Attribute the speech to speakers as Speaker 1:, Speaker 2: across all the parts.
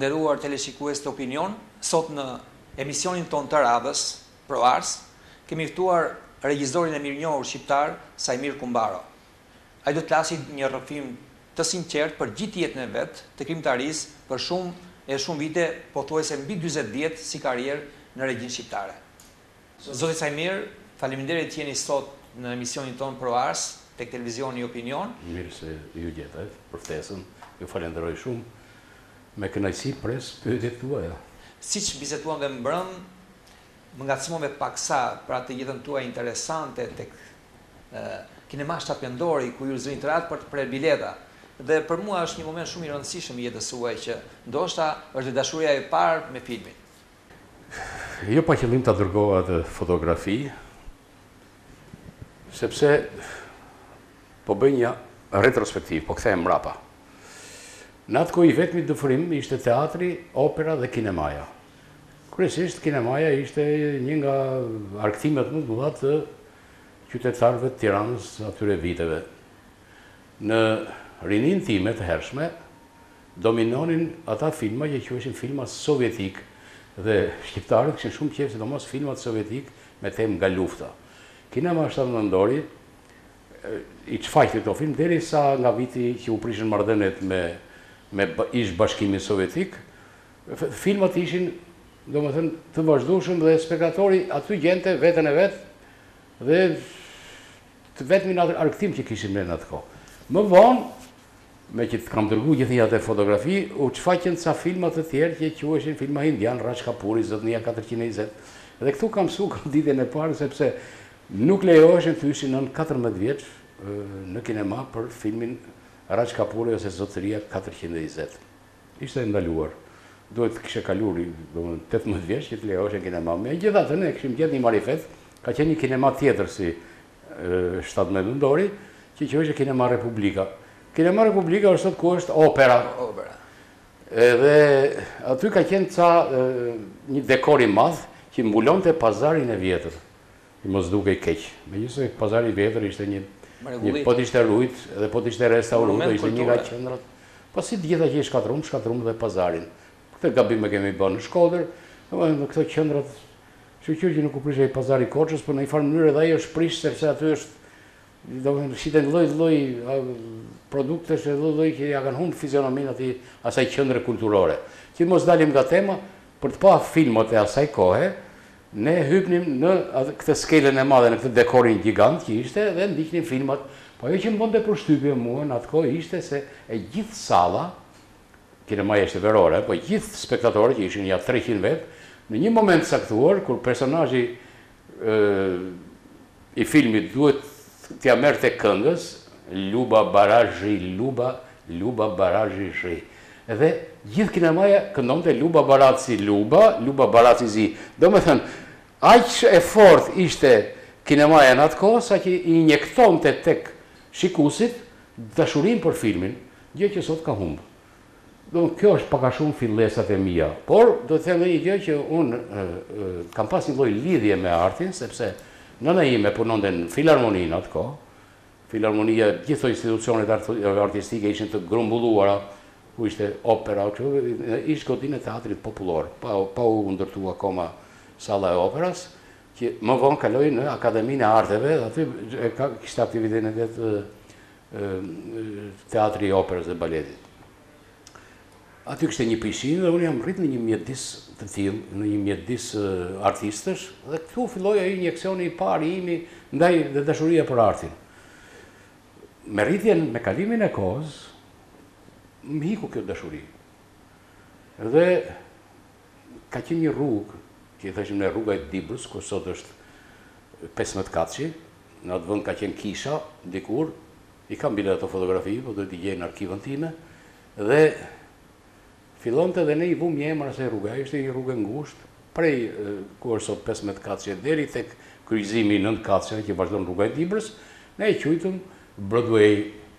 Speaker 1: nderuar teleshikues të Opinion, sot në emisionin ton të radhës, Pro Ars, kemi ftuar regjisorin e mirënjohur shqiptar Sajmir Kumbaro. Ai do të flasë një rrëfim të sinqert për gjithë jetën e vet të krimtarisë për shumë vite, pothuajse mbi 40 vjet si karrierë në regjinë shqiptare. Zoti Sajmir, faleminderit që jeni sot në emisionin ton Pro Ars tek televizioni Opinion.
Speaker 2: Mirë se ju gjetët për ftesën. Ju falenderoj shumë. Me kënaqësi pres pyetjet tuaja.
Speaker 1: Siç biseduam dhe mbrëm, më ngacmove paksa për atë jetën tuaj interesante tek kinema shtatëmendori ku ju zërin të ratë për të prerë bileta. Dhe për mua është një moment shumë i rëndësishëm i jetës suaj që ndoshta është dashuria e parë me filmin.
Speaker 2: Jo pa qëllim ta dërgova atë fotografi, sepse po bëj një retrospektiv, po kthehem mbrapa. Në atë kohë i vetmi dëfrim ishte teatri, opera dhe kinemaja. Kryesisht kinemaja ishte një nga arktimet më të mëdha të qytetarëve të Tiranës atyre viteve. Në rinin time të hershme dominonin ata filma që quheshin filma sovjetik dhe shqiptarët kishin shumë qejf sidomos filmat sovjetik me temë nga lufta. Kinema shtatëmendori i çfaqi këto film derisa nga viti që u prishën marrëdhëniet me ish bashkimin sovjetik, filmat ishin, domethënë, të vazhdueshëm dhe spektatori aty gjente veten e vet dhe të vetmin arktim që kishin në atë kohë. Më vonë, me që kam dërguar gjithë atë fotografi, u çfaqën ca filma të tjerë që quheshin filma indian, Raj Kapuri, Zotnia 420. Dhe këtu kam sukur ditën e parë sepse nuk lejoheshin të hyshin nën 14 vjeç në kinema për filmin Raj Kapuri ose Zotëria 420. Ishte ndaluar. Duhet kishe kalur 18 vjeç që të lejoheshin kinema. Megjithatë ne kishim gjetur një marifet, ka qenë një kinema tjetër si shtatëmendori, që quhej Kinema Republika. Kinema Republika është sot ku është opera. Edhe aty ka qenë një dekor i madh që mbulonte pazarin e vjetër. I mos dukej keq. Megjithëse pazari i vjetër ishte po të ishte rujt dhe po të ishte restauruar, ishte një nga qendrat. Po si të gjitha që i shkatrum dhe pazarin. Këtë gabim e kemi bërë në Shkodër, në këto qendrat, shqyqyr që nuk u prishej pazari Korçës, por në një farë mënyrë edhe ai është prish sepse aty është shiten lloj produktesh e lloj që ja kanë humbur fizionominë asaj qendre kulturore. Që mos dalim nga tema, për të pa filmat e asaj kohe, ne hypnim në këtë skelën e madhe, në këtë dekorin gigant që ishte dhe ndiqnim filmat. Po ajo që më bënte përshtypje mua në atë kohë ishte se e gjithë salla, kinemaja ishte verore, po gjithë spektatorët që ishin ja 300 vet, në një moment caktuar kur personazhi i filmit duhet t'ia merrte këngës, Luba Barazhi, Luba Barazhi Zhi. Edhe gjithë kinemaja këndonte Luba Barazzi Luba, Luba Barazzi Zi. Domethënë, aq e fortë ishte kinemaja në atë kohë sa që i injektonte tek shikuesit dashurinë për filmin, gjë që sot ka humbur. Domethënë, kjo është pak a shumë fillesat e mia, por do të them një gjë që unë kam pas një lloj lidhje me artin, sepse nëna ime punonte në filharmoninë atë kohë. Filharmonia, gjithë institucionet artistike ishin të grumbulluara, ku ishte opera, ishte godinë e teatrit popullor, pa u ndërtu akoma salla e operas, që më vonë kaloi në Akademinë e Arteve, dhe aty kishte aktivitetin e vet teatri i operës dhe baletit. Aty kishte një pishinë dhe unë jam rrit në një mjedis të tillë, në një mjedis artistësh, dhe këtu filloi ai injeksioni i parë i imi ndaj dhe dashuria për artin. Me rritjen, me kalimin e kohës, më hiku kjo dashuri. Dhe ka qenë një rrugë, që i thashim në rruga e Dibrës, ku sot është 15 katëshi, në atë vend ka qenë kisha, dikur, i kam bile ato fotografi, po do t'i gjej në arkivën time, dhe fillonte dhe ne i vum një emër asaj rruge, ishte një rrugë ngushtë, prej ku është sot 15 katëshi deri tek kryqëzimi 9 katëshi që vazhdon rruga e Dibrës, ne e quajtëm Broadway,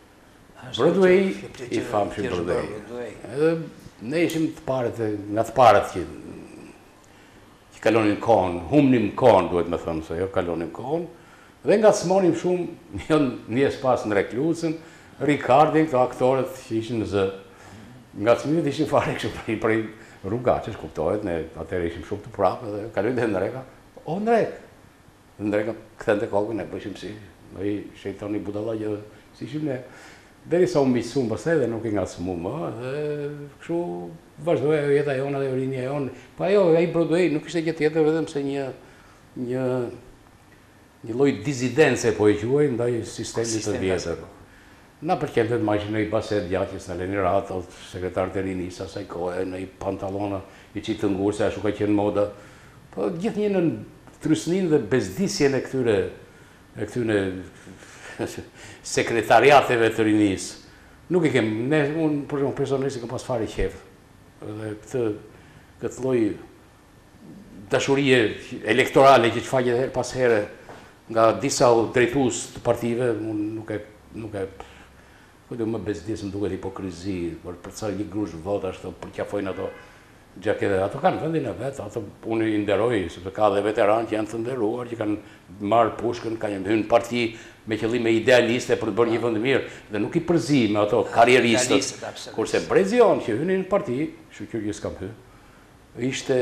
Speaker 2: i famshëm Broadway. Edhe ne ishim nga të parët që kalonin kohën, humnim kohën, duhet me thëmë se jo kalonin kohën, dhe nga smonim shumë, njës pas në reklusën, Ricardin, këto aktorët që ishin në zë. ngacmimet ishin fare kështu për rrugaçesh, kuptohet, ne atëherë ishim shumë të prapë dhe kaloi dhe ndreka. O ndrek. Ndreka kthente kokën e bëshim si ai shejtani budalla që si ishim ne. Derisa u mbisum pastaj dhe nuk i ngacmuam më dhe kështu vazhdoi jeta jona dhe rinia jon. Po ajo ai Broadway nuk ishte gjë tjetër vetëm se një lloj disidence po e quaj ndaj sistemit të vjetër. Na pëlqente të imagjinoj baset gjaqjes në Leni Rato, sekretar të rinis asaj kohe, në i pantallona i qitë të ngurë, se ashtu ka qenë moda. Po gjithnjë në trysnin dhe bezdisjen e këtyre sekretariateve të rinis. Nuk i kem, unë për shumë personalisht i kam pas fare qef. Dhe këtë lloj dashurie elektorale që faqet her pas here nga disa drejtues të partive, unë nuk e këtë më bezdisë më duket hipokrizi, për ca një grush votash të përqafojnë ato gjakete. Ato kanë vendin e vetë, ato unë i nderoj, sepse ka dhe veteranë që janë të nderuar, që kanë marrë pushkën, kanë hyrë në parti me qëllime idealiste për të bërë një vend mirë, dhe nuk i përzi me ato karrieristët. Kurse Brezi on që hynin në parti, shqyrë s'kam hyrë, ishte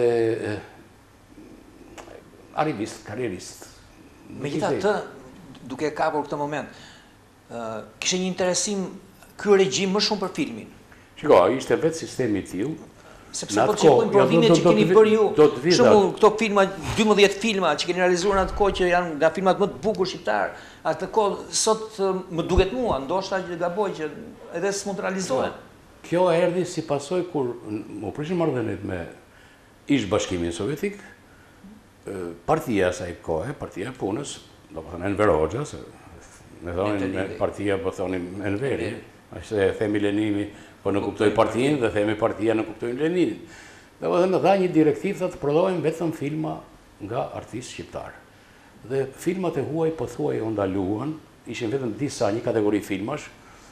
Speaker 2: arrivist, karrierist.
Speaker 1: Megjithatë, duke kapur këtë moment, kishte një interesim ky regjim më shumë për filmin.
Speaker 2: Shiko, ishte vetë sistemi i tillë.
Speaker 1: Sepse po të shikojmë provimet që keni bërë ju, shumë këto filma, 12 filma që keni realizuar në atë kohë që janë nga filmat më të bukur shqiptar, atë kohë sot më duket mua, ndoshta që gaboj që edhe s'mund të realizohen.
Speaker 2: Kjo erdhi si pasojë kur u prishin marrëdhëniet me ish Bashkimin Sovjetik, partia asaj kohe, partia e punës, domethënë Enver Hoxha, me thonin partia po thonim Enveri, se themi Lenini, po në kuptoj partinë dhe themi partia në kuptojnë Leninin. Dhe më dha një direktiv të prodhojmë vetëm filma nga artistë shqiptarë. Dhe filmat e huaj po thuaj u ndaluan, ishin vetëm disa, një kategori filmash,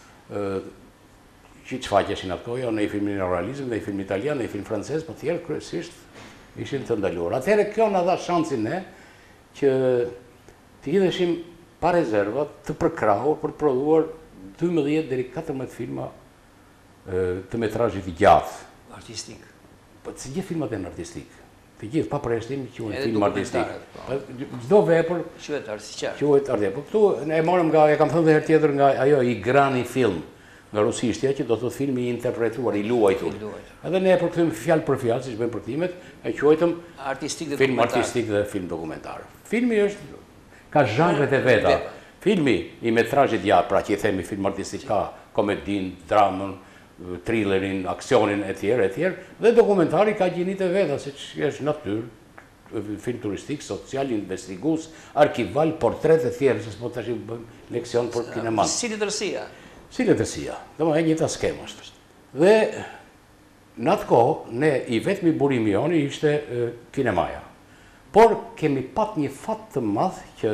Speaker 2: që çfaqeshin ato, jo në filmin neorealizëm, në film italian, në film francez, po tjerë kryesisht ishin të ndaluar. Atëherë kjo na dha shansin ne që të hidheshim pa rezerva të përkrahur për të prodhuar 12 deri 14 filma të metrazhit i gjatë.
Speaker 1: Artistik.
Speaker 2: Po të gjithë filmat janë artistik. Të gjithë, pa përjashtim, quhen film artistik. Çdo vepër
Speaker 1: quhet artistik.
Speaker 2: Quhet artistik. Po këtu e morëm nga, e kam thënë edhe herë tjetër, nga ajo i grani film, nga rusishtja, që do të thotë filmi i interpretuar, i luajtur. Edhe ne e përkthejmë fjalë për fjalë, siç bëjmë përktimet, e quajtëm film artistik dhe film dokumentar. Filmi ka zhanret e veta. Filmi i metrazhit gjatë, pra që i themi film artistik, ka komedin, dramën, thrillerin, aksionin e tjerë, dhe dokumentari ka gjinit e veta, si që është natyrë, film turistik, social, investigus, arkival, portret e tjerë, se s'po të ashtë bëjmë leksion për kineman.
Speaker 1: Si letërsia?
Speaker 2: Si letërsia, dhe më e njëta skemë është. Dhe në atë kohë, ne i vetëmi burimi joni ishte kinemaja. Por kemi pat një fat të madh që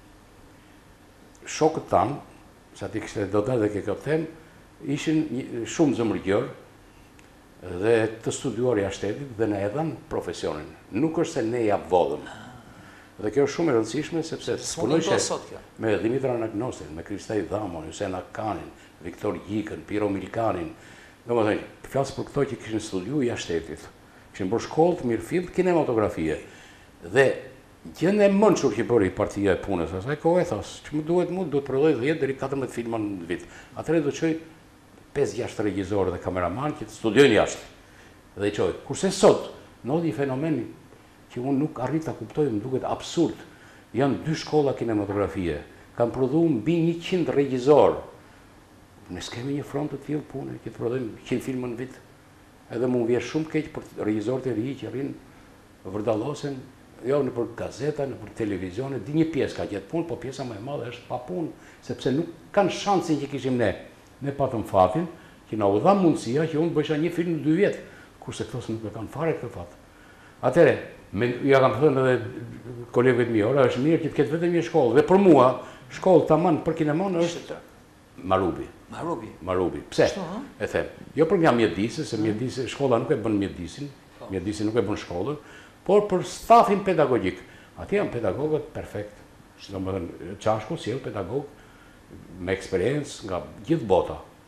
Speaker 2: shokët tanë, sa ti kështë do të dhe ke këtë temë, ishin shumë zëmërgjër dhe të studuar jashtë shtetit dhe ne edhan profesionin. Nuk është se ne ja vodhëm. Dhe kjo është shumë e rëndësishme sepse punojshe me Dimitra Anagnosin, me Kristaj Dhamon, Hussein Akanin, Viktor Gjikën, Piro Milkanin. Domethënë, flasë për këto që kishin studiu jashtë shtetit. Kishin bërë shkollë të mirëfillt kinematografie. Dhe gjën e mënshur që bëri partia e punës, asaj kohë e thos, që më duhet prodhoj 10 deri 14 filma në vit. Atëherë do të çoj 5-6 regjizorë dhe kameraman që të studiojnë jashtë. Dhe i qoj, kurse sot, ndodhi një fenomen që unë nuk arrit ta kuptoj, më duket absurd. Janë 2 shkolla kinematografie, kanë prodhuar mbi 100 regjizorë. Ne s'kemi një front të tillë pune, që të prodhojmë 100 filma në vit. Edhe më vjen shumë keq për regjizorët e ri që rrinë vërdallosen, jo në për gazeta, në për televizione, di një pjesë ka gjetë punë, po pjesa më e madhe është pa punë, sepse nuk kanë shansin që kishim ne. Ne patëm fatin, që na u dha mundësia që unë bësha një film në 2 vjetë, kurse këto nuk e kanë fare këtë fat. Atëre, ja kam thënë edhe kolegëve të mi, ora është mirë që të ketë vetëm një shkollë, dhe për mua, shkollë tamam për kinemon është Marubi. Marubi. Pse? E them. Jo për nga mjedisë, se mjedisë, shkolla nuk e bën mjedisin, mjedisi nuk e bën shkollën, por për stafin pedagogjik. Ati janë pedagogët perfekt. Domethënë, Çashku sjell pedagog me eksperiencë nga gjithë bota.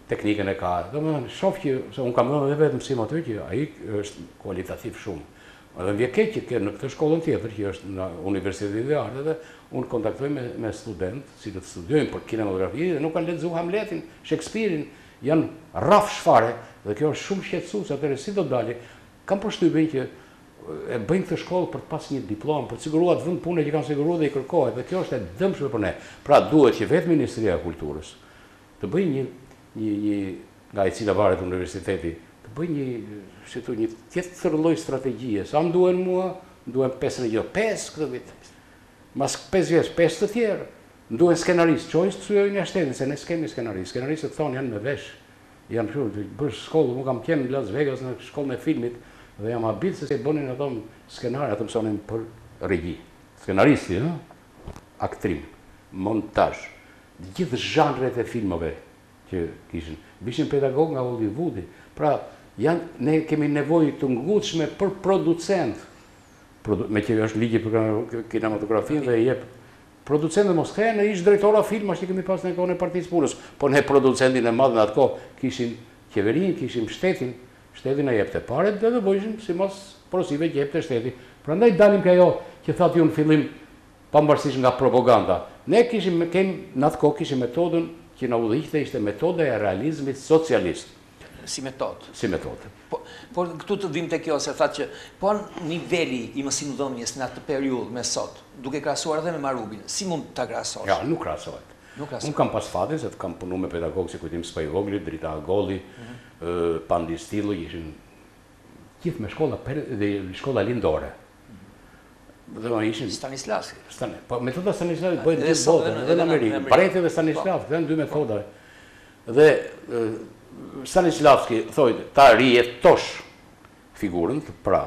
Speaker 2: teknikën e ka. Domethënë, shoh që se unë kam dhënë edhe vetëm mësim aty që ai është kualitativ shumë. Edhe vjen keq që në këtë shkollën tjetër që është në Universitetin e Arteve, unë kontaktoj me studentë, si të studiojnë për kinematografi dhe nuk kanë lexuar Hamletin, Shakespeare-in, janë rraf shfare dhe kjo është shumë shqetësues, atëherë si do dalë? Kam përshtypjen që e bëjnë këtë shkollë për të pas një diplomë, për të siguruar vend pune që kanë siguruar dhe i kërkohet, dhe kjo është e dëmshme për ne. Pra duhet që vetë Ministria e Kulturës të bëjë një nga e cila varet universiteti, të bëjë një tjetër lloj strategjie. Sa më duhen mua, duhen 5 këtë vit. Mas 5 vjeç, 5 të tjerë. Duhen skenaristë, çojnë studiojnë shtetin, se ne s'kemi skenaristë. Skenaristët thonë janë me vesh. Janë këtu, bësh shkollë, unë kam qenë në Las Vegas në shkollën e filmit dhe jam habit se bënin ato skenare, ato mësonin për regji. Skenaristi, aktrim, montazh, gjithë zhanret e filmave që kishin. Bishin pedagog nga Hollywoodi. Pra, ne kemi nevojë të ngutshme për producent. Me që është ligji për kinematografinë dhe jep producentë mos kthehen në ish drejtora filmash që kemi pas në kohën e Partisë Punës, po ne producentin e madh në atë kohë kishim qeverinë, kishim shtetin e jepte paret dhe bëjshim si mos porosive që jepte shteti. Prandaj dalim ka ajo që thatë ju në fillim pavarësisht nga propaganda. Ne në atë kohë kishim metodën që na udhëhiqte, ishte metoda e realizmit socialist.
Speaker 1: Si metodë.
Speaker 2: Si metodë.
Speaker 1: Po këtu të vim te kjo se thatë që po niveli i mësimdhënies në atë periudhë me sot, duke krahasuar edhe me Marubin, si mund ta krahasosh?
Speaker 2: Ja, nuk krahasohet. Unë kam pas fatin se kam punuar me pedagogë si Kujtim Spajvogli, Drita Agolli, Pandi Stillu, ishin gjithë me shkolla lindore. Dhe ishin
Speaker 1: Stanislavski.
Speaker 2: Po metoda Stanislavski bëhet në botën, edhe në Amerikë. Pareti dhe Stanislavski, janë dy metoda. Dhe Stanislavski thojtë, ta rijetosh figurën, pra,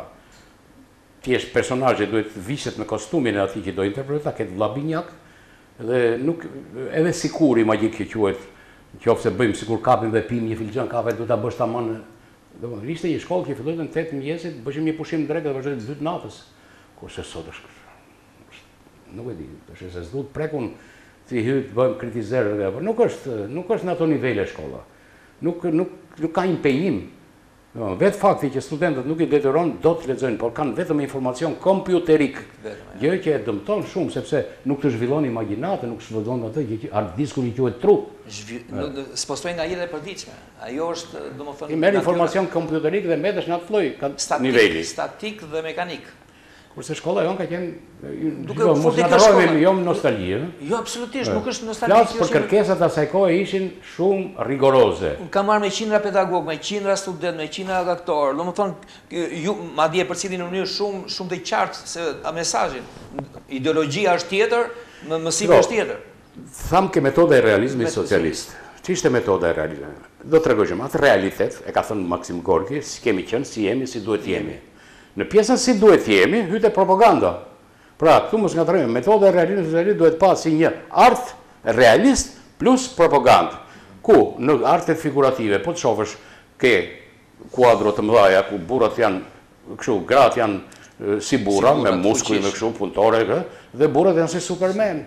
Speaker 2: thjesht personazhi duhet vishet me kostumin e atij që do interpreta, ketë vllabinjak, dhe nuk, edhe sikur imagjik që quhet, qofse bëjmë sikur kapim dhe pim një filxhan kafe, duhet ta bësh tamam. Domethënë, ishte një shkollë që filloi në 8 mëngjesit, bëjmë një pushim drekë dhe vazhdoi 2 natës. Kurse sot është, nuk e di, është se s'duhet prekun si hyt bëjmë kritizer dhe nuk është në ato nivele shkolla. Nuk ka impenjim. Vetë fakti që studentët nuk i detyron do të lexojnë, por kanë vetëm informacion kompjuterik. Gjë që e dëmton shumë sepse nuk të zhvillon imagjinatën, nuk zhvillon atë që hard disku i quhet trup.
Speaker 1: Spostoj nga jeta e përditshme. Ajo është, domethënë,
Speaker 2: i merr informacion kompjuterik dhe mbetesh në atë lloj niveli.
Speaker 1: Statik dhe mekanik.
Speaker 2: Kurse shkolla jonë ka qenë, mos nga të rojme jo nostalgjie.
Speaker 1: Jo, absolutisht, nuk është nostalgjie.
Speaker 2: Flasë për kërkesat asaj kohe ishin shumë rigoroze.
Speaker 1: Kam marrë me qindra pedagog, me qindra student, me qindra aktor, do më thonë, madje përcjellin në mënyrë shumë të qartë se mesazhin. Ideologjia është tjetër, mësimi është tjetër.
Speaker 2: Tham ke metoda e realizmit socialist. Ç'ishte metoda e realizmit? Do t'rregojmë atë realitet, e ka thënë Maksim Gorki, si kemi qenë, si jemi, si duhet jemi. Në pjesën si duhet jemi, hyte propaganda. Pra, këtu mos ngatrojmë, metoda e realizmit socialist duhet pas si një art realist plus propagandë. Ku, në artet figurative, po të shofësh ke kuadro të mëdhaja, ku burrat janë, kështu, gratë janë si burra, me muskuj, me kështu, punëtore, dhe burrat janë si Superman.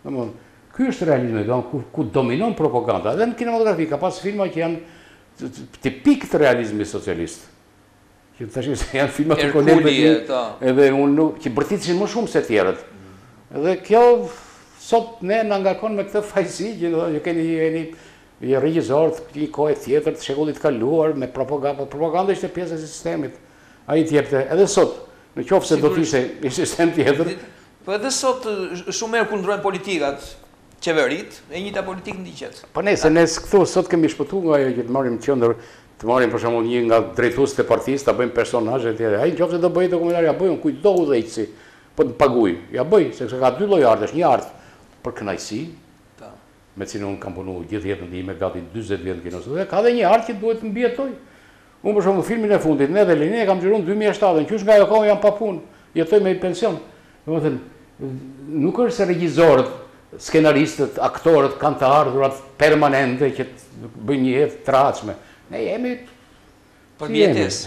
Speaker 2: Ky është realizmi, ku dominon propaganda. Edhe në kinematografi, ka pas filma që janë tipik të realizmit socialist. Që të thashë se janë filmat të kolegëve edhe unë që bërthitëshin më shumë se tjerët. Edhe kjo, sot ne në ngarkon me këtë fajsi, që keni një regjizor të një kohë tjetër të shekullit kaluar me propaganda. Propaganda ishte pjesë e sistemit. A i tjepte, edhe sot, në qofë se do t'ishte një sistem tjetër.
Speaker 1: Po edhe sot shumë merë kundrojnë politikat, qeverit, e njëta politikë ndiqet.
Speaker 2: Po ne, se ne këtu sot kemi shpëtu nga jo që të marim qëndër, të marim për shembull një nga drejtuesit e partisë, ta bëjmë personazhe të tjerë. Ai nëse do bëj dokumentar, ja bëjmë kujdo udhëheqësi, po të paguaj. Ja bëj, sepse ka dy lloj artësh, një art për kënaqësi, me cilën unë kam punuar gjithë jetën time, gati 40 vjet në kino, dhe ka edhe një art që duhet të mbijetoj. Unë për shembull filmin e fundit, ne dhe Leni e kam xhiruar 2007, qysh nga ajo kohë jam pa punë, jetoj me pension. Domethënë, nuk është se regjisorët, skenaristët, aktorët kanë të ardhurat permanente që bëjnë një jetë të racme. Ne jemi
Speaker 1: për mjetes.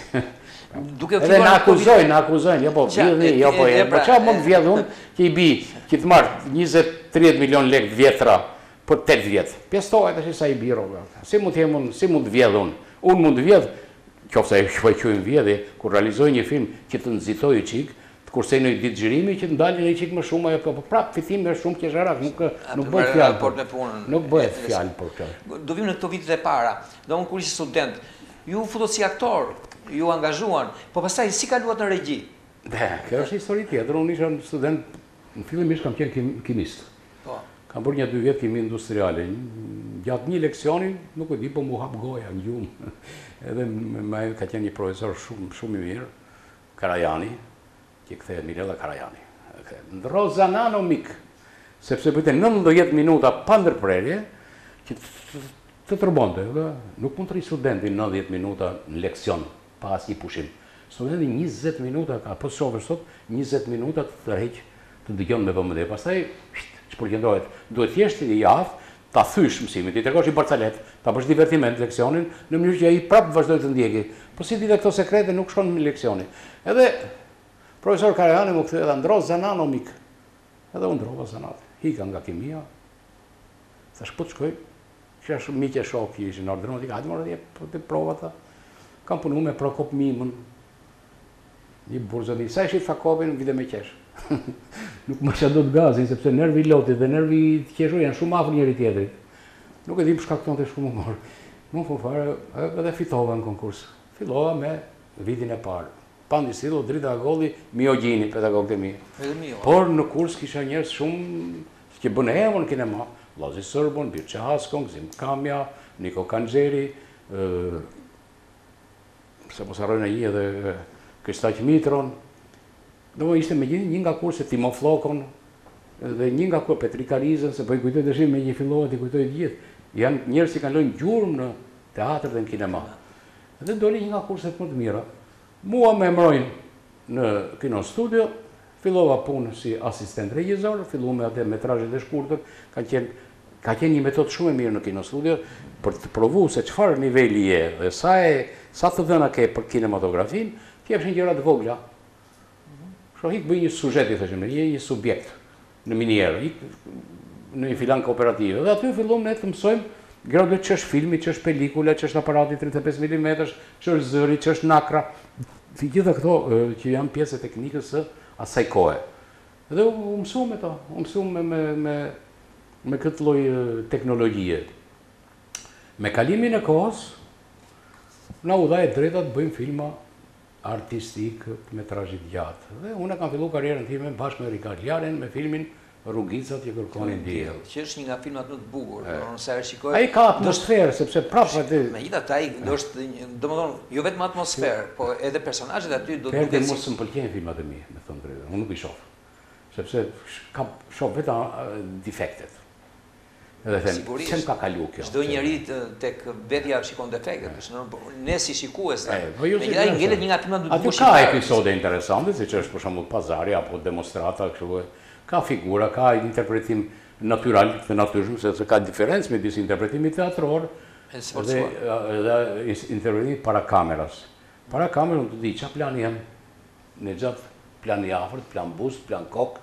Speaker 2: Edhe në akuzojnë, jo po vjedhni, jo po e. Po qa mund vjedhun që i bi, që të marrë 20-30 milion lekë vjetra për 8 vjetë. Pjestohet është sa i birove. Si mund të vjedh unë? Unë mund të vjedh, qofse e shfaqojmë vjedhje, kur realizoj një film që të nxitoj i çik, të kursej në ditë xhirimi që të ndalin një çik më shumë apo prap fitim me shumë qesharak, nuk bëhet fjalë. Nuk bëhet fjalë për këtë.
Speaker 1: Do vim në këto vitet e para. Do unë kur isha student, ju futët si aktor, ju angazhuan, po pastaj si kaluat në regji?
Speaker 2: Kjo është histori tjetër. Unë isha student, në fillimisht kam qenë kimist.
Speaker 1: Po.
Speaker 2: Kam bërë një 2 vjet kimi industriale. Gjatë një leksioni, nuk e di, po mu hap goja në gjumë. Edhe ka qenë një profesor shumë i mirë, Karajani, që kthehet Mirella Karajani. Ndrozanano mik, sepse bëte 90 minuta pa ndërprerje, që të tërbonte. Nuk mund të rri studentin 90 minuta në leksion, pa asnjë pushim. Studenti 20 minuta ka, po shohësh sot, 20 minuta të tërheq, të dëgjon me vëmendje. Pastaj përqendrohet. Duhet thjesht i javë ta thysh mësimit, i tregosh i barcalet, ta bësh divertiment leksionin në mënyrë që ai prapë vazhdoj të ndjeki. Po si ditë këto sekrete nuk shkon në leksioni. Edhe profesor Karajani më kthye ndro zanano mik. Edhe u ndrova zanat. Hika nga kimia. Thash po të shkoj. Kisha shumë miqë shok që ishin në ordër, hajde morë të prova ta. Kam punuar me Prokop Mimën. Një burzoni, sa ishit Fakopin, vide me qesh. Nuk më që do të gazin, sepse nervi i lotit dhe nervi i qeshur janë shumë afër njëri tjetrit. Nuk e di përshka këton të shumë humor. Më fun fare, edhe fitova në konkurs. Fillova me vitin e parë. Pandi Silo, drita Agolli, Miogjini, pedagogët e mi. Por në kurs kisha njerëz shumë që bënë emër në kinema. Lazi Sërbon, Birçe Haskon, Gzim Kamja, Niko Kanxheri, se mos harrojnë ai edhe Kristaq Mitron. Do ishte me një nga kurse Timo Flokon dhe një nga kurse Petri Karizën, se po i kujtoj dëshim me një fillohet i kujtoj gjithë. Janë njerëz që kanë lënë gjurmë në teatr dhe në kinema. Dhe doli një nga kurset më të mira. Mua më emrojnë në Kino Studio, fillova punë si asistent regjisor, filluam me atë metrazhet e shkurtër, ka qenë një metodë shumë e mirë në Kino Studio për të provuar se çfarë niveli je dhe sa të dhëna ke për kinematografin, ti jepshin gjëra të vogla. Shohik bëj një suzhet, i thashim, një subjekt në minierë, në një filan kooperative. Dhe aty filluam ne të mësojmë graduat që është filmi, që është pelikula, që është aparati 35 mm, që është zëri, që është nakra. Gjitha këto që janë pjesë e teknikës së asaj kohe. Dhe u mësuam me to, u mësuam me këtë lloj teknologjie. Me kalimin e kohës, na u dha e drejta të bëjmë filma artistik, metrazhit gjatë. Dhe unë kam filluar karrierën time bashkë me Rikard Laren me filmin Rrugicat që kërkonin diell.
Speaker 1: Që është një nga filmat më të bukur, nëse e shikoj.
Speaker 2: Ai ka atmosferë sepse prapë aty.
Speaker 1: Megjithatë ai është, domethënë, jo vetëm atmosferë, po edhe personazhet aty do të
Speaker 2: duken. Mos më pëlqejnë filmat e mi, me thënë drejtë. Unë nuk i shoh. Sepse shoh vetëm defektet. Edhe them, çem ka kalu kjo.
Speaker 1: Çdo njeri tek vetja shikon defektet, ne si shikues. Megjithatë ngelet një nga filmat më të bukur.
Speaker 2: Aty ka episode interesante, siç është për shembull Pazari apo demonstrata kështu. Ka figura, ka interpretim natyral të natyrshëm, sepse ka diferencë midis interpretimit teatror dhe interpretimit para kameras. Para kamerës unë të di çfarë plani jam në gjatë plani afërt, plan bust, plan kokë.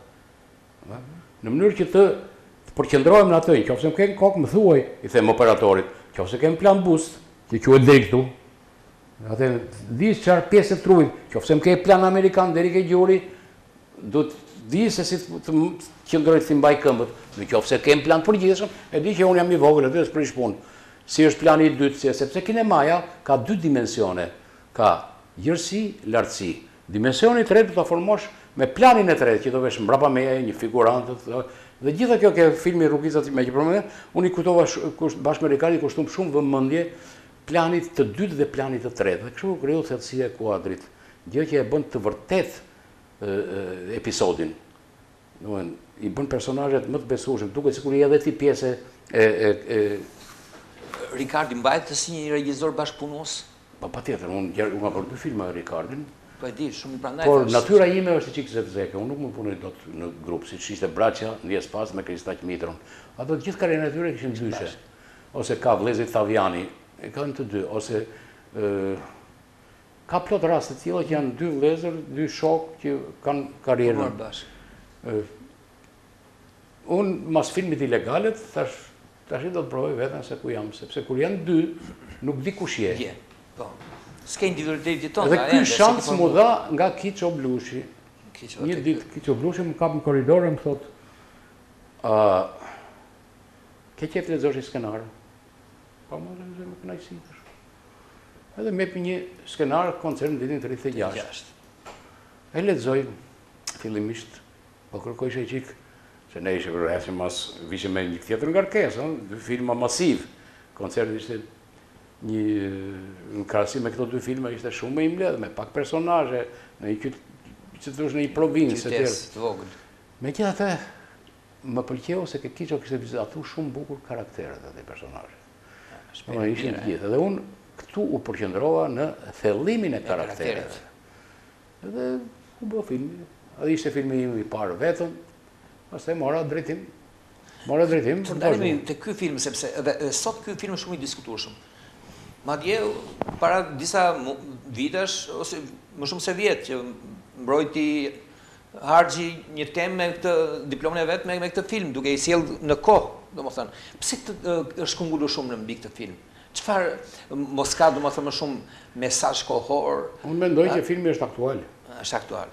Speaker 2: Në mënyrë që të përqendrohem në atë, nëse kem kokë më thuaj, i them operatorit, nëse kem plan bust, që quhet deri këtu. Atë di çfarë pjesë të trupit, nëse kem plan amerikan deri ke gjuri, do të di se si të qëndroj të mbaj këmbët. Nëse kem plan përgjithshëm, e di që unë jam i vogël aty s'prish punë. Si është plani i dytë, sepse kinemaja ka 2 dimensione, ka gjërsi, lartësi. Dimensioni i tretë do ta formosh me planin e tretë, që do vesh mbrapa meje një figurantët. Dhe gjitha kjo ke filmi Rrugicat me që përmendëm, unë i kujtova bashkë me Rikardin kushtum shumë vëmendje planit të dytë dhe planit të tretë. Dhe kështu kriju thellësia e kuadrit, gjë që e bën të vërtet episodin. I bën personazhet më të besueshëm, duket sikur i edhe ti pjesë e
Speaker 1: Rikardi mbahet si një regjisor bashkëpunues?
Speaker 2: Po patjetër, unë kam bërë 2 filma me Rikardin.
Speaker 1: Po e di, shumë i prandaj.
Speaker 2: Por natyra ime është çik zezeke, unë nuk më punoj dot në grup, siç ishte Braçja, ndjes pas me Kristaq Mitron. Ato gjithë karrierën e tyre kishin ndryshe. Ose ka vëllezrit Taviani, e kanë të dy, ose ka plot raste të tilla që janë 2 vëllezër, 2 shokë që kanë karrierën bashkë. Unë mas filmit Ilegalet, thash tash do të provoj veten se ku jam, sepse kur janë dy, nuk di kush je.
Speaker 1: Je. Po. S'ke individualitetin tonë.
Speaker 2: Edhe ky shans mu dha nga Kiço Blushi. Një ditë Kiço Blushi më kap në korridor e më thot, ke qef të lexosh skenar? Po më lexoj me kënaqësi. Edhe me një skenar koncert në vitin 36. E lexoj fillimisht, po kërkoj shejqik, se ne ishe kërëhesim mas vishe me një tjetër ngarkesë, dy filma masiv. Koncerti ishte në krahasim me këto dy filma ishte shumë më i mbledhur, me pak personazhe, në një qytet në një provincë
Speaker 1: Qytet të vogël.
Speaker 2: Megjithatë, më pëlqeu se Kiço kishte vizatuar shumë bukur karakteret e atij personazhi. Ishin të gjithë. Edhe unë këtu u përqendrova në thellimin e karaktereve. Edhe u bë filmi. Edhe ishte filmi im i parë vetëm. Pastaj mora drejtim. Mora drejtim për të
Speaker 1: Ndalemi te ky film sepse edhe sot ky film është shumë i diskutueshëm. Madje para disa vitesh ose më shumë se 10 që mbrojti Harxhi një temë me këtë diplomën e vet me këtë film, duke i sjell në kohë, domethënë. Pse është kungulur shumë në mbi këtë film? Çfarë mos ka domethënë më shumë mesazh kohor?
Speaker 2: Unë mendoj që filmi është aktual.
Speaker 1: Është aktual.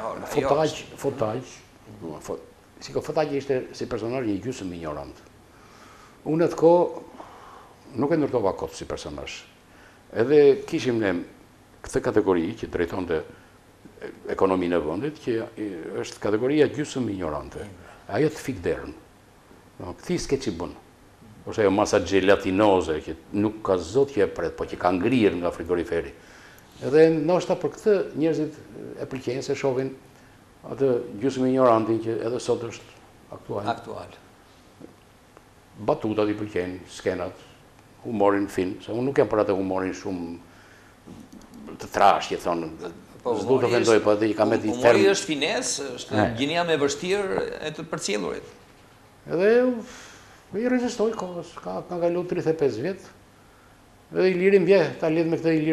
Speaker 2: Fotaqi ishte si personazh një gjysmë ignorant. Unë atë kohë nuk e ndërtova kot si personazh. Edhe kishim ne këtë kategori që drejtonte ekonominë e vendit, që është kategoria gjysmë ignorante. Ajo të fik derën. Këti s'ke që bën. Ose ajo masa gelatinoze, që nuk ka zot që e pret, po që ka ngrirë nga frigoriferi. Edhe ndoshta për këtë njerëzit e pëlqejnë se shohin atë gjysmë ignorantin që edhe sot është aktual.
Speaker 1: Aktual.
Speaker 2: Batutat i pëlqejnë, skenat, humorin fin, se unë nuk jam për atë humorin shumë të trash, që thonë. S'du të vendoj, po edhe i kam e të term.
Speaker 1: Humori është finesë, është gjinia me vështirë e të përcjellurit.
Speaker 2: Edhe i rezistoj kohës, ka kalu 35 vjet. Edhe Iliri më vje, ta lidh me këtë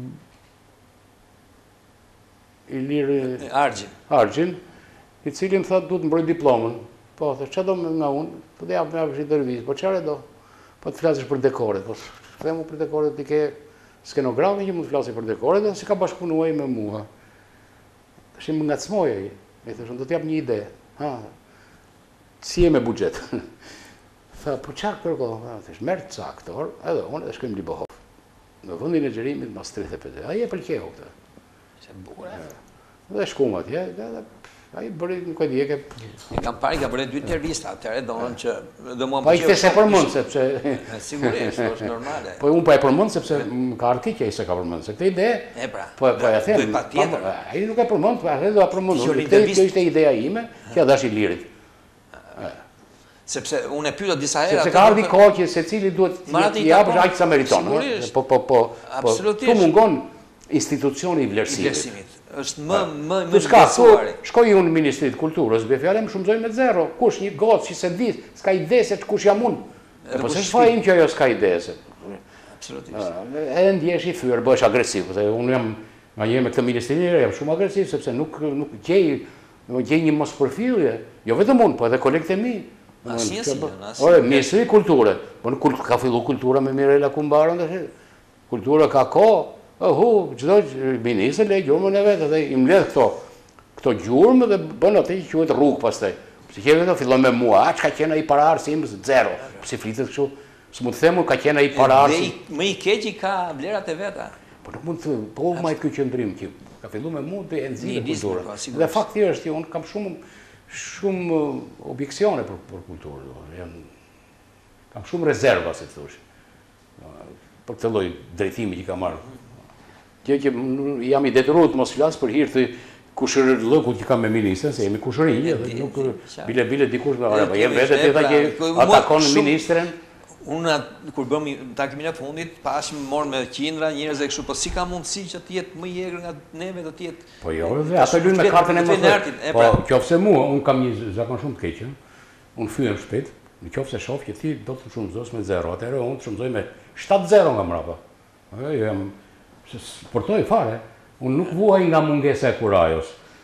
Speaker 2: Iliri Harxhin, i cili më tha du të mbroj diplomën. Po, the çfarë do nga unë? Po të japë me intervistë, po çfarë do? Po të flasësh për dekoret, po themu për dekoret ti ke skenogrami që mund të flasë për dekoret dhe si ka bashkëpunuaj me mua. Tash më ngacmoj ai. Me thashun do të jap një ide. Si e me buxhet. Tha, po çfarë kërkon? Thash, merr ca aktor, edhe unë e shkojmë Libohov. Në vendin e xhirimit mas 35. Ai e pëlqeu këtë.
Speaker 1: Është bukur.
Speaker 2: Dhe shkuam atje, ai bëri nuk e di e ke.
Speaker 1: Kam parë ka bërë 2 intervista atëherë, domthonjë që do mua
Speaker 2: Po ai kthese përmend sepse
Speaker 1: sigurisht është normale.
Speaker 2: Po unë po e përmend sepse më ka ardhur keq se ka përmend se këtë ide. Po e them. Ai nuk e përmend, po ai do ta përmend. Kjo ishte ideja ime, që dash Ilirit.
Speaker 1: Sepse unë e pyeta disa herë.
Speaker 2: Sepse ka ardhur kohë që secili duhet t'i japësh aq sa meriton. Po.
Speaker 1: Absolutisht.
Speaker 2: Tu mungon institucioni i vlerësimit.
Speaker 1: Është më vlerësuar.
Speaker 2: Shkoj unë në Ministrinë e Kulturës, bëj fjalë më shumëzoj me 0. Kush një gocë që se di, s'ka ide se kush jam unë. Po se çfarë im që ajo s'ka ide se.
Speaker 1: Absolutisht.
Speaker 2: Edhe ndjesh i fyer, bëhesh agresiv, se unë jam nganjëherë me këtë ministrinë jam shumë agresiv sepse nuk gjej një mospërfillje, jo vetëm unë, po edhe kolegët e mi. Ore, Ministri i Kulturës, po ka filluar kultura me Mirela Kumbaron tash. Kultura ka kohë. Çdo ministër le gjurmën e vet dhe i mbledh këto gjurmë dhe bën atë që quhet rrugë pastaj. Si që vetë fillon me mua, çka qenë ai paraardhës im 0. Si flitet kështu, s'mund të them ka qenë ai paraardhës.
Speaker 1: Më i keq i ka vlerat e veta.
Speaker 2: Po nuk mund të, po më ky qendrim që ka filluar me mua dhe e nxjerr kulturën. Dhe fakti është që un kam shumë objekcione për kulturën. Kam shumë rezerva, si thosh. Për këtë lloj drejtimi që kam marrë. Kjo që jam i detyruar të mos flas për hir të kushërllëkut që kam me ministrin, se jemi kushërinj dhe nuk bile dikush nga ora, po jem vetë ti që atakon ministrin.
Speaker 1: Unë kur bëm takimin e fundit, pashim morën me qindra njerëz e kështu, po si ka mundësi që të jetë më i egër nga neve do të jetë.
Speaker 2: Po jo, ato luajnë me kartën e mëdhtë. Po qofse mua, un kam një zakon shumë të keq. Un fyem shpejt, nëse shoh që ti do të shumëzosh me 0, atëherë un të shumëzoj me 7-0 nga mbrapa. Jam sportoj fare. Unë nuk vuaj nga mungesa e kurajos.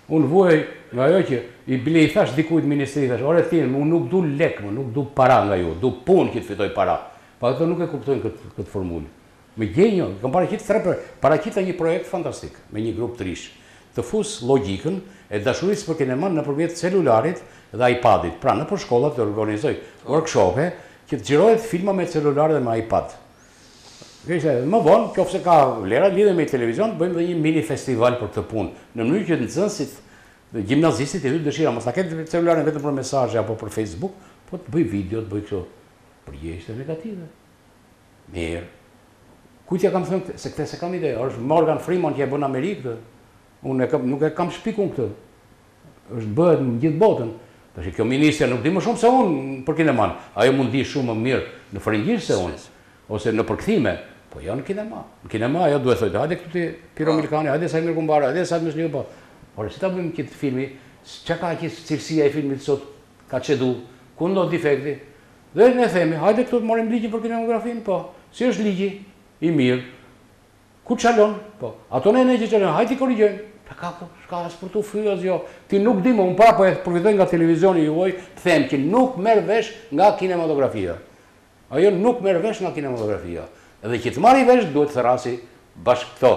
Speaker 2: Unë vuaj nga ajo që i bile i thash dikujt ministri, thash, ore ti, unë nuk du lek, nuk du para nga ju, du punë që të fitoj para. Pa ato nuk e kuptojnë këtë formulë. Me gjenjo, kam paraqita një projekt fantastik, me një grup të rish, të fus logjikën e dashurisë për kineman nëpërmjet celularit dhe iPadit. Pra nëpër shkollat të organizoj workshope që të xhirohet filma me celular dhe me iPad. Më vonë, qofse ka vlera, lidhe me televizion, bëjmë dhe një mini festival për këtë punë, në mënyrë që nxënësit dhe gjimnazistit e hyjë dëshira, mos ta ketë celularin vetëm për mesazhe apo për Facebook, po të bëj video, të bëj kështu përgjigje negative. Mirë. Kujtja kam thënë se këtë se kam ide, është Morgan Freeman që e bën Amerikë, unë nuk e kam shpikun këtë. Është bëhet në gjithë botën. Tash kjo ministja nuk di më shumë se unë për kineman. Ajo mund di shumë më mirë në frëngjisht se unë, ose në përkthime. Po jo në kinema. Në kinema ajo duhet thotë, hajde këtu ti Piro Milkani, hajde sa mirë kumbara, hajde sa më po. Ora si ta bëjmë këtë filmi? Çka ka që cilësia e filmit sot ka çedu? Ku ndodh defekti? Dhe ne themi, hajde këtu të marrim ligjin për kinematografinë, po. Si është ligji i mirë? Ku çalon? Po. Ato ne që çalon, hajde korrigjojmë. Ka as për tu fry as jo. Ti nuk di më, unë prapë e përfitoj nga televizioni juaj, të them që nuk merr vesh nga kinematografia. Ajo nuk merr vesh nga kinematografia. Edhe që të marri vesh duhet të rasi bashkë këto,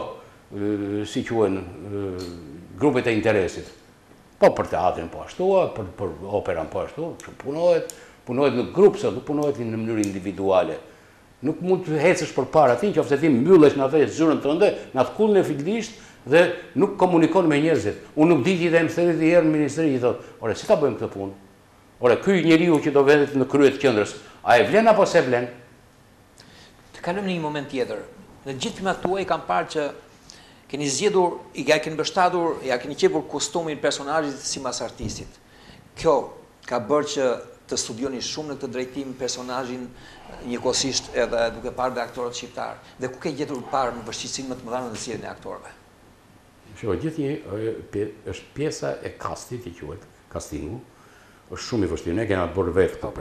Speaker 2: si quhen, grupet e interesit. Po për teatrin po ashtu, për operan po ashtu, punohet në grup, se nuk punohet në mënyrë individuale. Nuk mund të hecësh përpara ti, qofse ti mbyllesh në atë zyrën tënde, në atë kullën e fillisht dhe nuk komunikon me njerëzit. Unë nuk di që i dhe më thërit i herë në ministri, i thotë, ore, si ta bëjmë këtë punë? Ore, ky njeriu që do vendet në kryet qendrës, a e vlen apo se vlen?
Speaker 1: Kalëm në një moment tjetër, dhe gjithë filmat tuaj kam parë që keni zgjedhur, ja keni mbështatur, ja keni qepur kostumin personazhit sipas artistit. Kjo ka bërë që të studioni shumë në këtë drejtim personazhin njëkohësisht edhe duke parë dhe aktorët shqiptar. Dhe ku ke gjetur parë në vështirësinë më të mëdha në sjelljen e aktorëve?
Speaker 2: Shiko, gjithnjë është pjesa e castit që quhet, castingu, është shumë i vështirë, ne kena bërë vetë këtë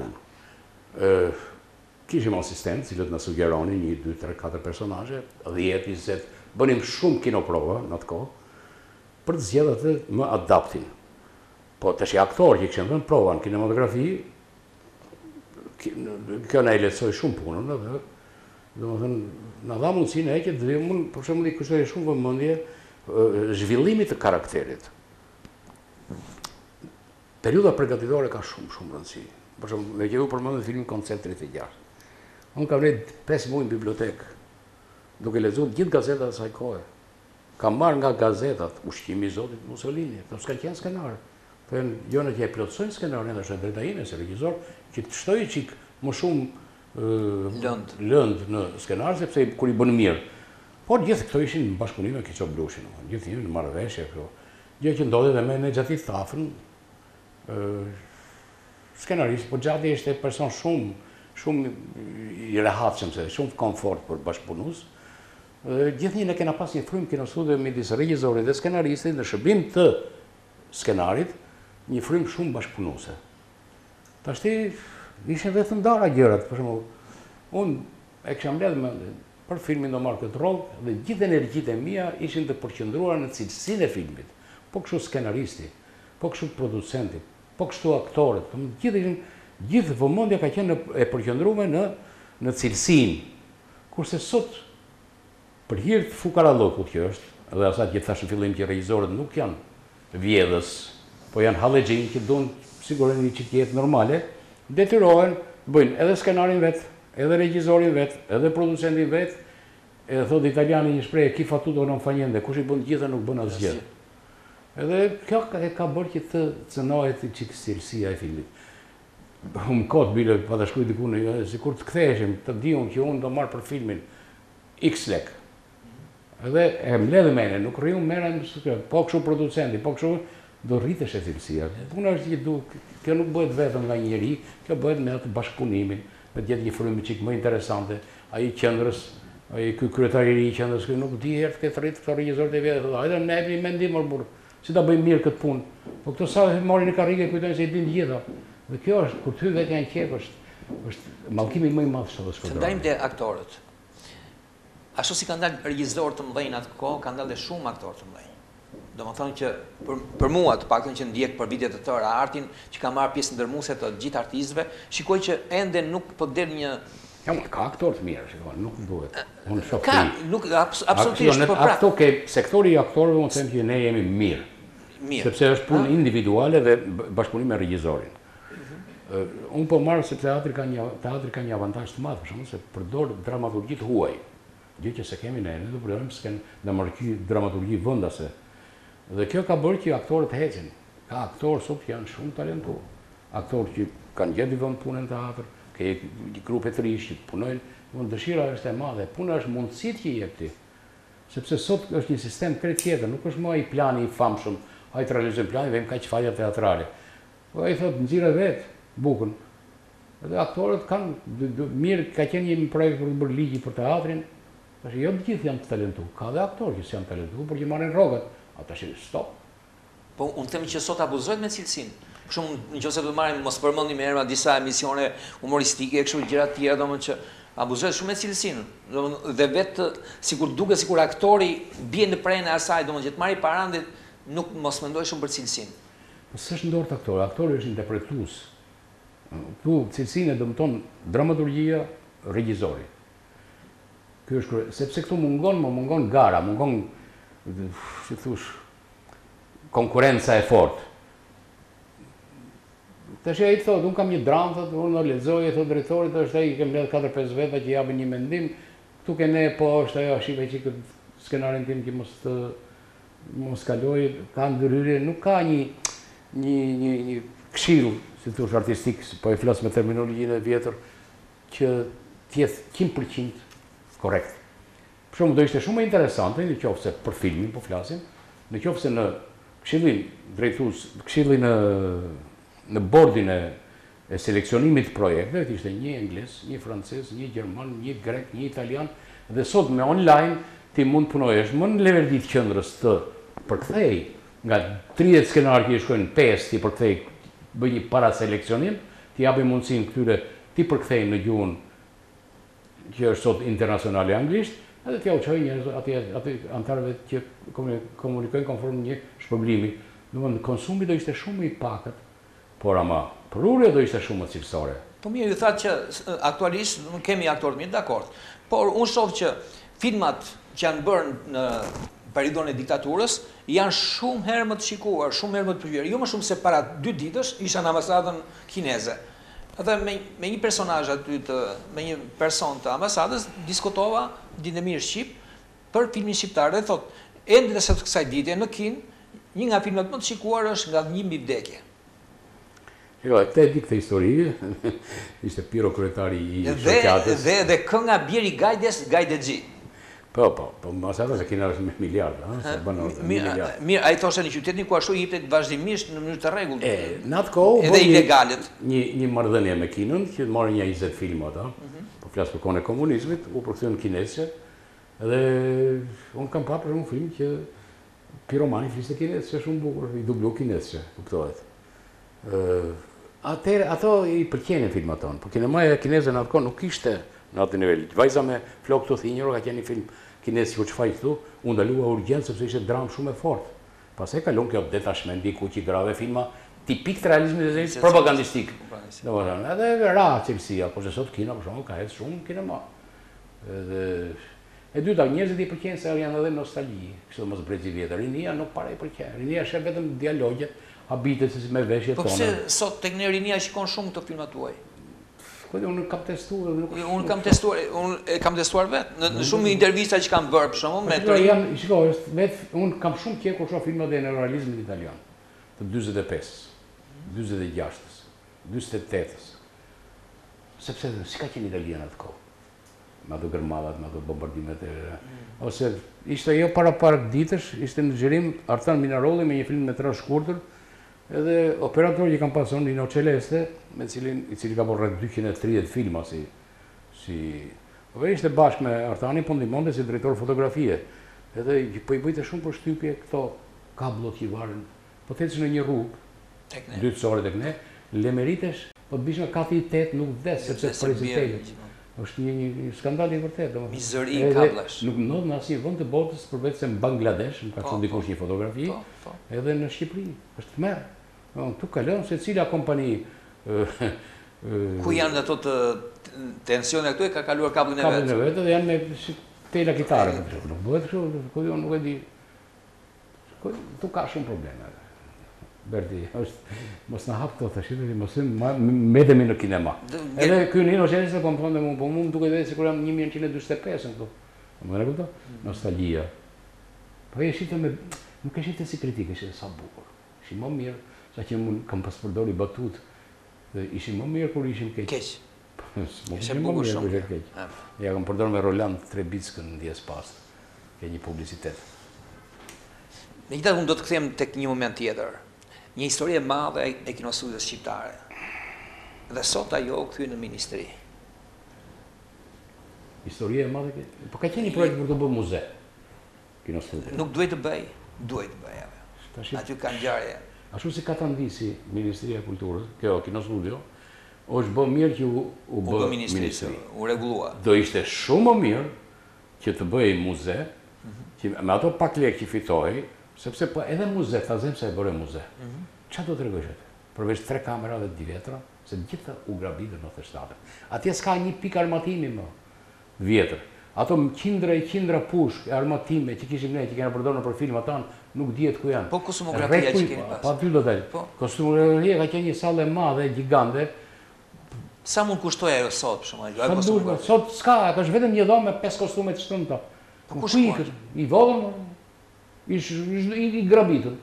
Speaker 2: punë. Kishim asistent, cilët na sugjeronin 1, 2, 3, 4 personazhe, 10, 20, bënim shumë kinoprova në atë kohë, për të zgjedhur atë më adaptin. Po tash aktorë që kishin dhënë prova në kinematografi, kjo na i lehtësoi shumë punën, edhe domethënë na dha mundësinë që të vëmë, për shembull, i kushtoj shumë vëmendje zhvillimit të karakterit. Periudha përgatitore ka shumë rëndësi. Për shembull, me që ju përmendën filmin Koncept 36. Unë kam lejtë 5 muaj në bibliotekë, duke lexuar gjithë gazetat e saj kohe. Kam marrë nga gazetat Ushqimi i Zotit Mussolini, to s'ka qenë skenar. Po jo në që e plotësojnë skenarin, është drejta ime si regjisor, që të shtoj çik më shumë lënd në skenar, sepse kur i bën mirë. Por gjithë këto ishin në bashkëpunim me Kiço Blushin, gjithë ishin në marrëveshje këto. Gjë që ndodhi edhe me Nexhati Thafën, skenarist, po Xhati ishte person shumë i rehatshëm, shumë komfort për bashkëpunues. Gjithnjë ne kena pas një frymë kinostudio midis regjisorit dhe skenaristit në shërbim të skenarit, një frymë shumë bashkëpunuese. Tashti ishin dhe të ndara gjërat, për shembull, unë e kisha mbledhur mendjen për filmin do marr këtë rol dhe gjithë energjitë e mia ishin të përqendruara në cilësinë e filmit. Po kështu skenaristi, po kështu producenti, po kështu aktorët, gjithë vëmendja ka qenë e përqendruar në cilësinë. Kurse sot për hir të fukarallokut që është, edhe asaj që thash në fillim që regjisorët nuk janë vjedhës, po janë hallexhin që duan sigurisht një jetë normale, detyrohen bëjnë edhe skenarin vet, edhe regjisorin vet, edhe producentin vet, edhe thot italiani një shprehje chi fa tutto non fa niente, kush i bën gjithë nuk bën asgjë. Edhe kjo ka bërë që të cënohet çik cilësia e filmit. Unë kot bile pa ta shkruaj diku në sikur të ktheheshim, të diun që unë do marr për filmin X lek. Edhe e mbledh mendjen, nuk rriu merrem po kështu producenti, po kështu do rritesh e cilësia. Puna është që kjo nuk bëhet vetëm nga një njerëz, kjo bëhet me atë bashkëpunimin, me të jetë një frymë çik më interesante. Ai qendrës, ai ky kryetari i qendrës nuk di herë të ketë rrit këto regjisorët e vetë, hajde ne jepni mendim më burr. Si ta bëjmë mirë këtë punë. Po këto sa marrin në karrige kujtojnë se i din gjitha. Dhe kjo është kur ty vetë janë qef është mallkimi më i madh çfarë do shkodrojmë.
Speaker 1: Ndajmë te aktorët. Ashtu si kanë dalë regjizorë të mëdhenj atë kohë, kanë dalë shumë aktorë të mëdhenj. Do më thonë që për mua të paktën që ndjek për vitet të tëra artin, që ka marrë pjesë ndërmuese të gjithë artistëve, shikoj që ende nuk po del një
Speaker 2: Ja, ka aktor të mirë, shikoj, nuk duhet. Unë shoh
Speaker 1: ka, nuk absolutisht po prap.
Speaker 2: Ato ke sektori i aktorëve, unë them që ne jemi mirë.
Speaker 1: Mirë.
Speaker 2: Sepse është punë individuale dhe bashkëpunim me regjisorin. Unë po marr se teatri ka një avantazh të madh, për shembull, se përdor dramaturgji të huaj. Gjë që se kemi ne do përdorojmë s'kan dramaturgji vendase. Dhe kjo ka bërë që aktorët hecin. Ka aktorë sot që janë shumë talentuar. Aktorë që kanë gjetur vend punën në teatr, ke grupe të rish që punojnë, dëshira është e madhe, puna është mundësit që i jep ti. Sepse sot është një sistem krejt tjetër, nuk është më ai plani i famshëm, ai të realizojmë planin, vejmë kaq falja teatrale. Po ai thotë nxirë vetë bukën. Edhe aktorët kanë mirë, ka qenë një projekt për të bërë ligji për teatrin. Tash jo të gjithë janë të talentuar, ka dhe aktorë që janë talentuar, por që marrin rrogat. Ata tash stop.
Speaker 1: Po unë them që sot abuzohet me cilësinë. Për shumë, nëse do të marrim, mos përmendim emra disa emisione humoristike, kështu gjëra të tjera, domethënë që abuzohet shumë me cilësinë. Domethënë dhe vetë sikur duket sikur aktori bie në prenë e asaj, domethënë që të marrë paranë nuk mos mendoj shumë për cilësinë.
Speaker 2: Po s'është ndort aktori, aktori është interpretues. Ku cilësinë e dëmton dramaturgjia, regjizori. Ky është sepse këtu mungon gara, mungon si thosh konkurenca e fortë. Tash ai thotë, unë kam një dramë, thotë, unë lexoj, thotë drejtori, thotë ai kem mbledh 4-5 veta që japin një mendim. Ktu ke ne po është ajo shihë që skenarin tim që mos kaloj, ka ndryrje, nuk ka një këshill, si thosh artistik, po e flas me terminologjinë e vjetër, që të jetë 100% korrekt. Për shembull, do ishte shumë interesante, nëse për filmin po flasim, nëse në këshillin drejtues, këshillin në bordin e seleksionimit të projekteve, ishte një anglisht, një francez, një gjerman, një grek, një italian, dhe sot me online ti mund punojesh më në leverdit qendrës të përkthej, nga 30 skenarë që i shkojnë 5 ti përkthej, bëj një para seleksionim, ti japi mundësinë këtyre ti përkthej në gjuhën që është sot internacionale anglisht, edhe t'ja uqoj njerëz aty antarëve që komunikojnë konform një shpërblimi. Domethënë konsumi do ishte shumë i pakët, por ama prurja do ishte shumë më cilësore.
Speaker 1: Po mirë, ju thatë që aktualisht nuk kemi aktorë mirë, dakord. Por unë shoh që filmat që janë bërë në periudhën e diktaturës janë shumë herë më të shikuar, shumë herë më të përhyer. Jo më shumë se para 2 ditësh isha në ambasadën kineze. Edhe me një personazh aty me një person të ambasadës diskutova ditën e mirë shqip për filmin shqiptar dhe thotë, ende sot kësaj dite në Kin, një nga filmat më të shikuar është Nga një mbi vdekje.
Speaker 2: Jo, këtë e di këtë histori, ishte Piro kryetari i shoqatës.
Speaker 1: Dhe kënga Bjeri Gajdes, Gajdexhi.
Speaker 2: Po, ambasadës e Kinës me miliardë, se bën miliardë.
Speaker 1: Mirë, ai thoshte në qytetin ku ashtu i jepte vazhdimisht në mënyrë të rregullt.
Speaker 2: Në atë kohë
Speaker 1: edhe ilegalet.
Speaker 2: Një marrëdhënie me Kinën, që morën një 20 filma ata, po flas për kohën e komunizmit, u përkthyen kinesë. Dhe unë kam parë për një film që Piromani fliste kinesë, shumë bukur, i dublu kinesë, kuptohet. Atëherë ato i pëlqenin filmat tonë, por kinemaja kineze në atë kohë nuk ishte në atë nivel. Vajza me flokë të thinjur ka qenë një film kinez që çfarë këtu, u ndalua urgjent sepse ishte dramë shumë e fortë. Pastaj kalon kjo detachment diku që grave filma tipik të realizmit të zezë propagandistik. Domethënë, edhe ra cilësia, por se sot kino për shembull ka hedhur shumë kinema. Edhe e dyta, njerëzit i pëlqejnë se janë edhe nostalgji, kështu mos brezi vjetër. Rinia nuk para i pëlqen. Rinia sheh vetëm dialogjet, habitet se me veshjet tona.
Speaker 1: Po pse sot tek ne rinia shikon shumë këto filmat tuaj?
Speaker 2: Unë kam testuar,
Speaker 1: unë kam testuar vetë në shumë intervista që kam bërë për shembull me
Speaker 2: unë kam shumë qejf kur shoh filmat e neorealizmit italian, të 45, 46, 48. Sepse si ka qenë italian atë kohë. Me ato gërmallat, me ato bombardimet ose ishte jo para ditësh, ishte në xhirim Artan Minarolli me një film me 3 shkurtër. Edhe operatori që kam pasur Nino Celeste, i cili ka bërë rreth 230 filma po ishte bashkë me Artani, po ndihmonte si drejtor fotografie. Edhe po i bëjte shumë përshtypje këto kabllot që varen. Po thjesht në një rrugë, 2 orë tek ne, lemeritesh, po të bish nga kati i 8 nuk vdes sepse prezitelet. është një skandal i vërtet.
Speaker 1: Mizëri i kablash.
Speaker 2: Nuk ndodh në asnjë vend të botës përveç se në Bangladesh, më ka thënë dikush një fotografi, edhe në Shqipëri. Është tmerr. Tu kalon secila kompani
Speaker 1: ku janë ato të tensione këtu e ka kaluar kabllin e vet.
Speaker 2: Kabllin e vet dhe janë me tela kitare. Nuk bëhet kështu, ku jo nuk e di. Tu ka shumë probleme. Berti, mos na hap këto tash, mos mbetemi në kinema. Edhe ky Nino Qenëse po më thonë mua, po mua më duket vetë sikur jam 1945 këtu. Më e kupton? Nostalgjia. Po e shitë me nuk e shitë si kritikë, është sa bukur. Ishim më mirë, saqë unë kam pas përdori batut. Dhe ishim më mirë kur ishim keq.
Speaker 1: Keq.
Speaker 2: Ishte bukur shumë keq. Ja kam përdorur me Roland Trebickën ndjes pas. Ke një publicitet.
Speaker 1: Megjithatë unë do të kthehem tek një moment tjetër. Një histori e madhe e kinostudios shqiptare. Dhe sot ajo u kthye në ministri.
Speaker 2: Historia e madhe, po ka qenë një projekt për të bërë muze. Kinostudio.
Speaker 1: Nuk duhet të bëj, duhet të bëj. Aty ka ngjarje.
Speaker 2: Ashtu si ka të ndisi Ministria e Kulturës, kjo kinostudio, është bë mirë që u bë ministri.
Speaker 1: U rregullua.
Speaker 2: Do ishte shumë më mirë që të bëj muze, që me ato pak lekë që fitoj, sepse po edhe muze, ta zem se e bëre muze. Qa do të regojshet? Përveç 3 kamera dhe 2 vjetra, se gjitha u grabitën në 97. Atje s'ka një pik armatimi më vjetër. Ato qindra pushk e armatime që kishim ne, që kena përdorur në për filmat tanë, nuk dihet ku janë.
Speaker 1: Po kostumografia që keni pas?
Speaker 2: Pa ty do të dalë. Kostumografia ka qenë një sallë e madhe, gjigande.
Speaker 1: Sa mund kushtoj ajo sot, për shembull?
Speaker 2: Sot s'ka, ka është vetëm një dhomë me 5 kostume të shtrëmta.
Speaker 1: Po ku shkojnë?
Speaker 2: I vodhën, i grabitur.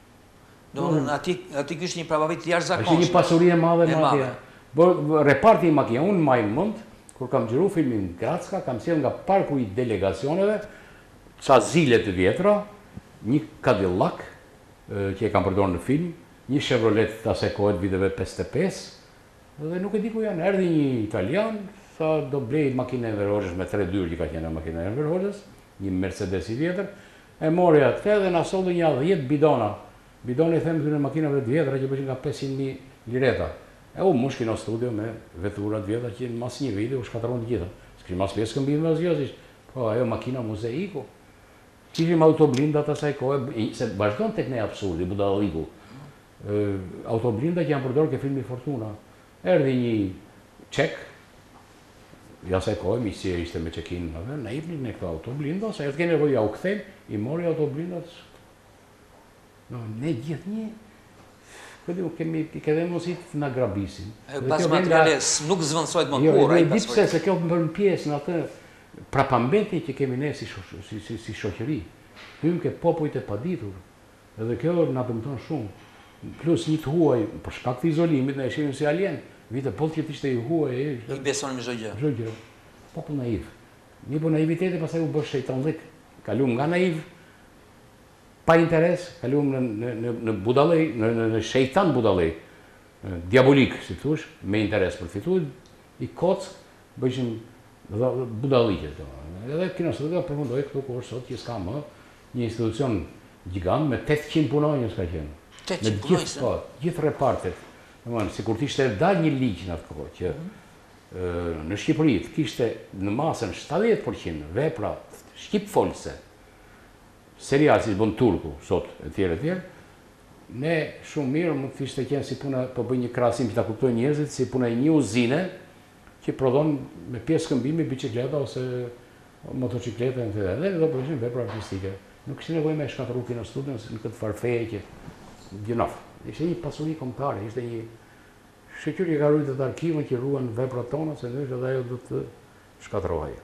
Speaker 1: Ati kështë një pravavit të jashtëzakonshme.
Speaker 2: Është një pasuri e madhe madhe. Reparti i makina, unë maj mund, kur kam gjëru filmin Gracka, kam sjell nga parku i delegacioneve, ca zile të vjetra, një Cadillac, që e kam përdorur në film, një Chevrolet të asaj kohe viteve 55, dhe nuk e di ku janë. Erdhi një italian, tha do blej makinë e Enver me 3 dyrë që ka qenë makina e Enver një Mercedes i vjetër, e mori atë dhe na solli një 10 bidona. Bidoni them këtyre makinave të vjetra që bëshin nga 500.000 lireta. E u mush kino studio me veturat vjetra që në mas një vite u shkatron të gjitha. S'kishim mas 5 këmbim me zgjozisht. Po ajo makina muzeiku. Kishim autoblindat asaj kohë, se vazhdon tek ne absurdi, budalliku. Autoblinda që janë përdorur ke filmi Fortuna. Erdhi një çek, ja asaj kohë misia ishte me check-in, na jepnin ne këto autoblinda, sa të keni nevojë ja u kthem, i mori autoblindat. Ne gjithë një, këtë kemi edhe mosit në grabisin.
Speaker 1: Pas materiales nuk zvëndsojt më kur,
Speaker 2: a i pasojt. Se kjo më në pjesë në atë prapambeti që kemi ne si shoqëri. Hymë ke popujt e paditur, edhe kjo nga dëmëton shumë. Plus një të huaj, për shkak të izolimit, ne e shirim si alien, vite pollë që t'ishte i huaj.
Speaker 1: I besonim çdo gjë.
Speaker 2: Çdo gjë. Popull naiv. Një po naiviteti pastaj u bë shejtanllik. Kalum nga naiv, pa interes, kalum në budallëj, në shejtan budallëj, diabolik, si thush, me interes për fituar, i koc, bëjshim budallike. Edhe kinostudio përfundoi këtu ku është sot që s'ka më një institucion gjigant me 800 punonjës ka qenë.
Speaker 1: 800 punonjës?
Speaker 2: Po, gjithë repartet. Sikur t'ishte dalë një ligj në atë kohë që në Shqipëri kishte në masën 70% vepra shqipfolse, serial si bën turku, sot, e tjerë, ne shumë mirë mund të ishte qenë si puna, po bëj një krahasim që ta kuptojnë njerëzit, si puna e një uzine që prodhon me pjesë këmbimi bicikleta ose motocikleta dhe do bëjnë vepra artistike. Nuk kishte nevojë me shkatërru kinostudion në këtë farfeje që gjinof. Ishte një pasuri kombëtare, ishte një shoqëri që ka ruajtur të arkivën që ruan veprat tona, se ndoshta edhe ajo do të shkatërrohej.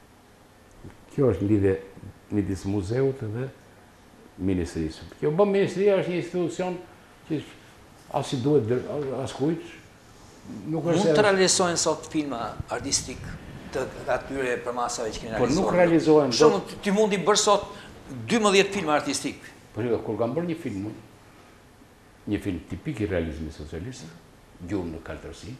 Speaker 2: Kjo është lidhje midis muzeut dhe ministrisë. Kjo bën ministria është një institucion që as i duhet as kujt.
Speaker 1: Mund të realizohen sot filma artistik të atyre përmasave që keni realizuar.
Speaker 2: Po nuk realizohen.
Speaker 1: Shumë ti mundi bërë sot 12 filma artistik.
Speaker 2: Po kur kam bërë një film tipik i realizmit socialist, Gjumë në kaltërsi,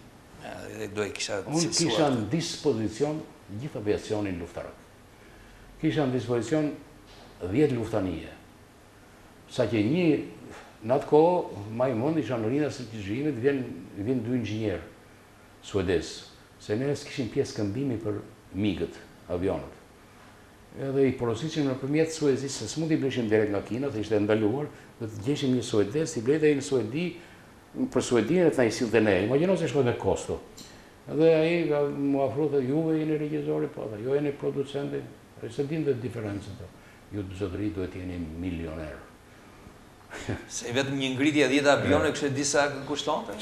Speaker 2: unë kisha në dispozicion gjithë aviacionin luftarak. Kisha në dispozicion 10 luftanije. Sa që në atë kohë, ma i mund isha në rinda së të gjimit, vjen 2 inxinjerë suedez. se ne s'kishim pjesë këmbimi për migët, avionët. Edhe i porosishim nëpërmjet Suezis, se s'mund t'i bleshim direkt nga Kina, se ishte ndaluar, dhe të gjeshim një suedes, t'i blejtë ai në Suedi, për Suedinë e të na i sillte ne. Imagjino se shkojnë me kosto. Edhe ai mu afru dhe juve jeni regjizori, po dhe jo jeni producenti, se din dhe diferencën. Ju të zotëri duhet jeni milioner.
Speaker 1: Se vetëm një ngritje 10 avione kështë disa kushtonte?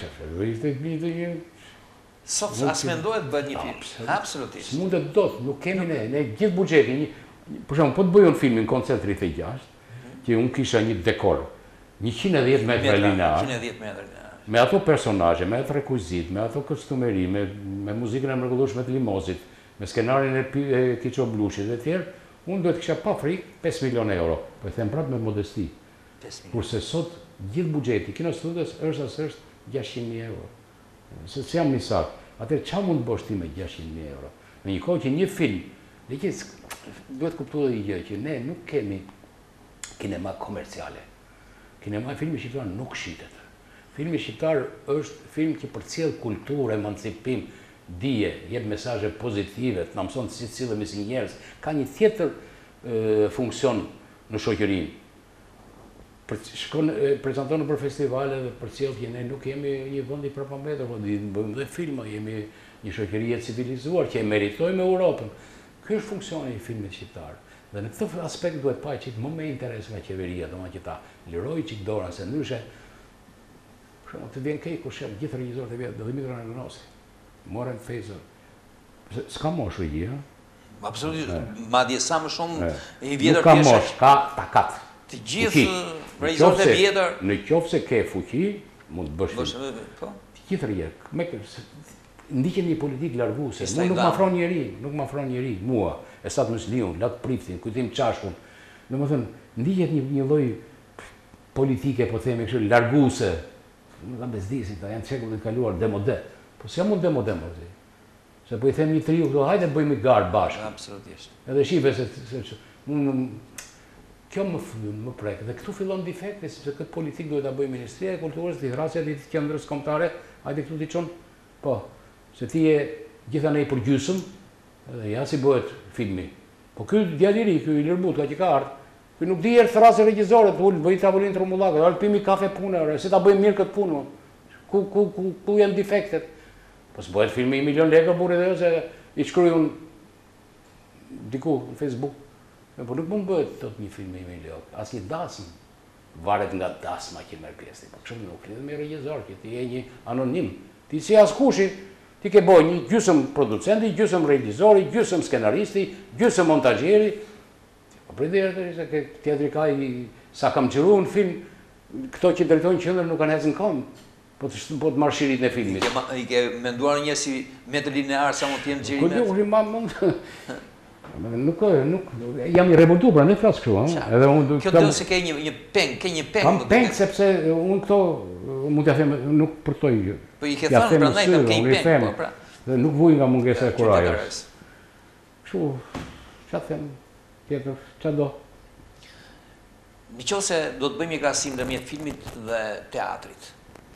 Speaker 1: Sot as mendohet të bëhet një film? Absolutisht.
Speaker 2: S'mundet dot, nuk kemi ne gjithë buxhetin. Për shembull, po të bëjon filmin Koncert 36, që unë kisha një dekor, 110 metra linear.
Speaker 1: 110 metra linear.
Speaker 2: Me ato personazhe, me ato rekuzit, me ato kostumeri, me muzikën e mrekullueshme të Limozit, me skenarin e Kiço Blushit dhe tjerë, unë duhet kisha pa frikë 5 milion euro. Po e them prapë me modesti. Kurse sot gjithë buxheti Kino Studios është 600.000 euro. Se jam një sakë. Atëherë çfarë mund të bësh ti me 600.000 euro? Në një kohë që një film, duhet kuptuar një gjë që ne nuk kemi kinema komerciale. Kinema e filmi shqiptar nuk shitet. Filmi shqiptar është film që përcjell kulturë, emancipim, dije, jep mesazhe pozitive, të na mëson si sillemi si njerëz, ka një tjetër funksion në shoqërinë. Shkon prezanton për festivale dhe përcjell që ne nuk jemi një vend i përpambetur, po bëjmë dhe filma, jemi një shoqëri e civilizuar që e meritojmë Europën. Ky është funksioni i filmit shqiptar. Dhe në këtë aspekt duhet pa çik më me interes nga qeveria, domethënë që ta lirojë çik dorën, se ndryshe të vjen keq kur shef gjithë regjisorët e vjet, dhe Dimitri Anagonosi, Morën Fejzor. S'ka mosh regjia.
Speaker 1: Absolutisht, madje sa më shumë i vjetër
Speaker 2: ka mosh, ka takat.
Speaker 1: Të gjithë regjisorët e vjetër.
Speaker 2: Në qoftë se ke fuqi, mund të bësh.
Speaker 1: Po.
Speaker 2: Të gjithë regjisorët. Ndiqen një politikë larguese. Nuk më afron njeri, mua, Esat Musliun, Lat Priftin, Kujtim Çashkun. Domethënë, ndiqet një lloj politike, po themi kështu, larguese. Nuk kam bezdisin, ta janë çekullin e kaluar demode. Po si mund demode më ti? Se po i them një triu këtu, hajde bëjmë gar bashkë.
Speaker 1: Absolutisht.
Speaker 2: Edhe shive se kjo më prek. Dhe këtu fillon defekti, sepse këtë politikë duhet ta bëjë Ministria e Kulturës, Lidrasja e Qendrës Kombëtare, hajde këtu ti çon. Po, se ti je gjithanej për gjysmë, edhe ja si bëhet filmi. Po ky djalë i ri, ky Ilir Butka që ka ardhur, ky nuk di erë thrasë regjizore, bëj tavolinë trumullake, dal pimi kafe punë, se ta bëjmë mirë këtë punë. Ku janë defektet? Po s'bëhet filmi 1 milion lekë burri dhe se i shkruajun diku në Facebook. Po nuk mund bëhet tot një film 1 milion. Asnjë dasmë varet nga dasma që merr pjesë. Po kështu nuk lidhet me regjizor, që ti je një anonim. Ti si askushi, ti ke bëj një gjysmë producenti, gjysmë regjizori, gjysmë skenaristi, gjysmë montazhieri. Po pritet se ke teatri ka sa kam xhiruar në film, këto që drejtojnë qendrën nuk kanë ecën kom. Po të marr shirit në filmit.
Speaker 1: I ke menduar një si metër linear sa mund të jenë xhirimet?
Speaker 2: Nuk jam i revoltuar, pra ne flas kështu, edhe unë
Speaker 1: kjo do se ke një peng,
Speaker 2: kam peng sepse unë këto mund t'ja them nuk përtoj.
Speaker 1: Po i ke thënë prandaj të ke një peng, po pra.
Speaker 2: Dhe nuk vuj nga mungesa e kurajës. Kështu, çfarë them? Tjetër, çfarë do?
Speaker 1: Nëse do të bëjmë një krahasim ndërmjet filmit dhe teatrit.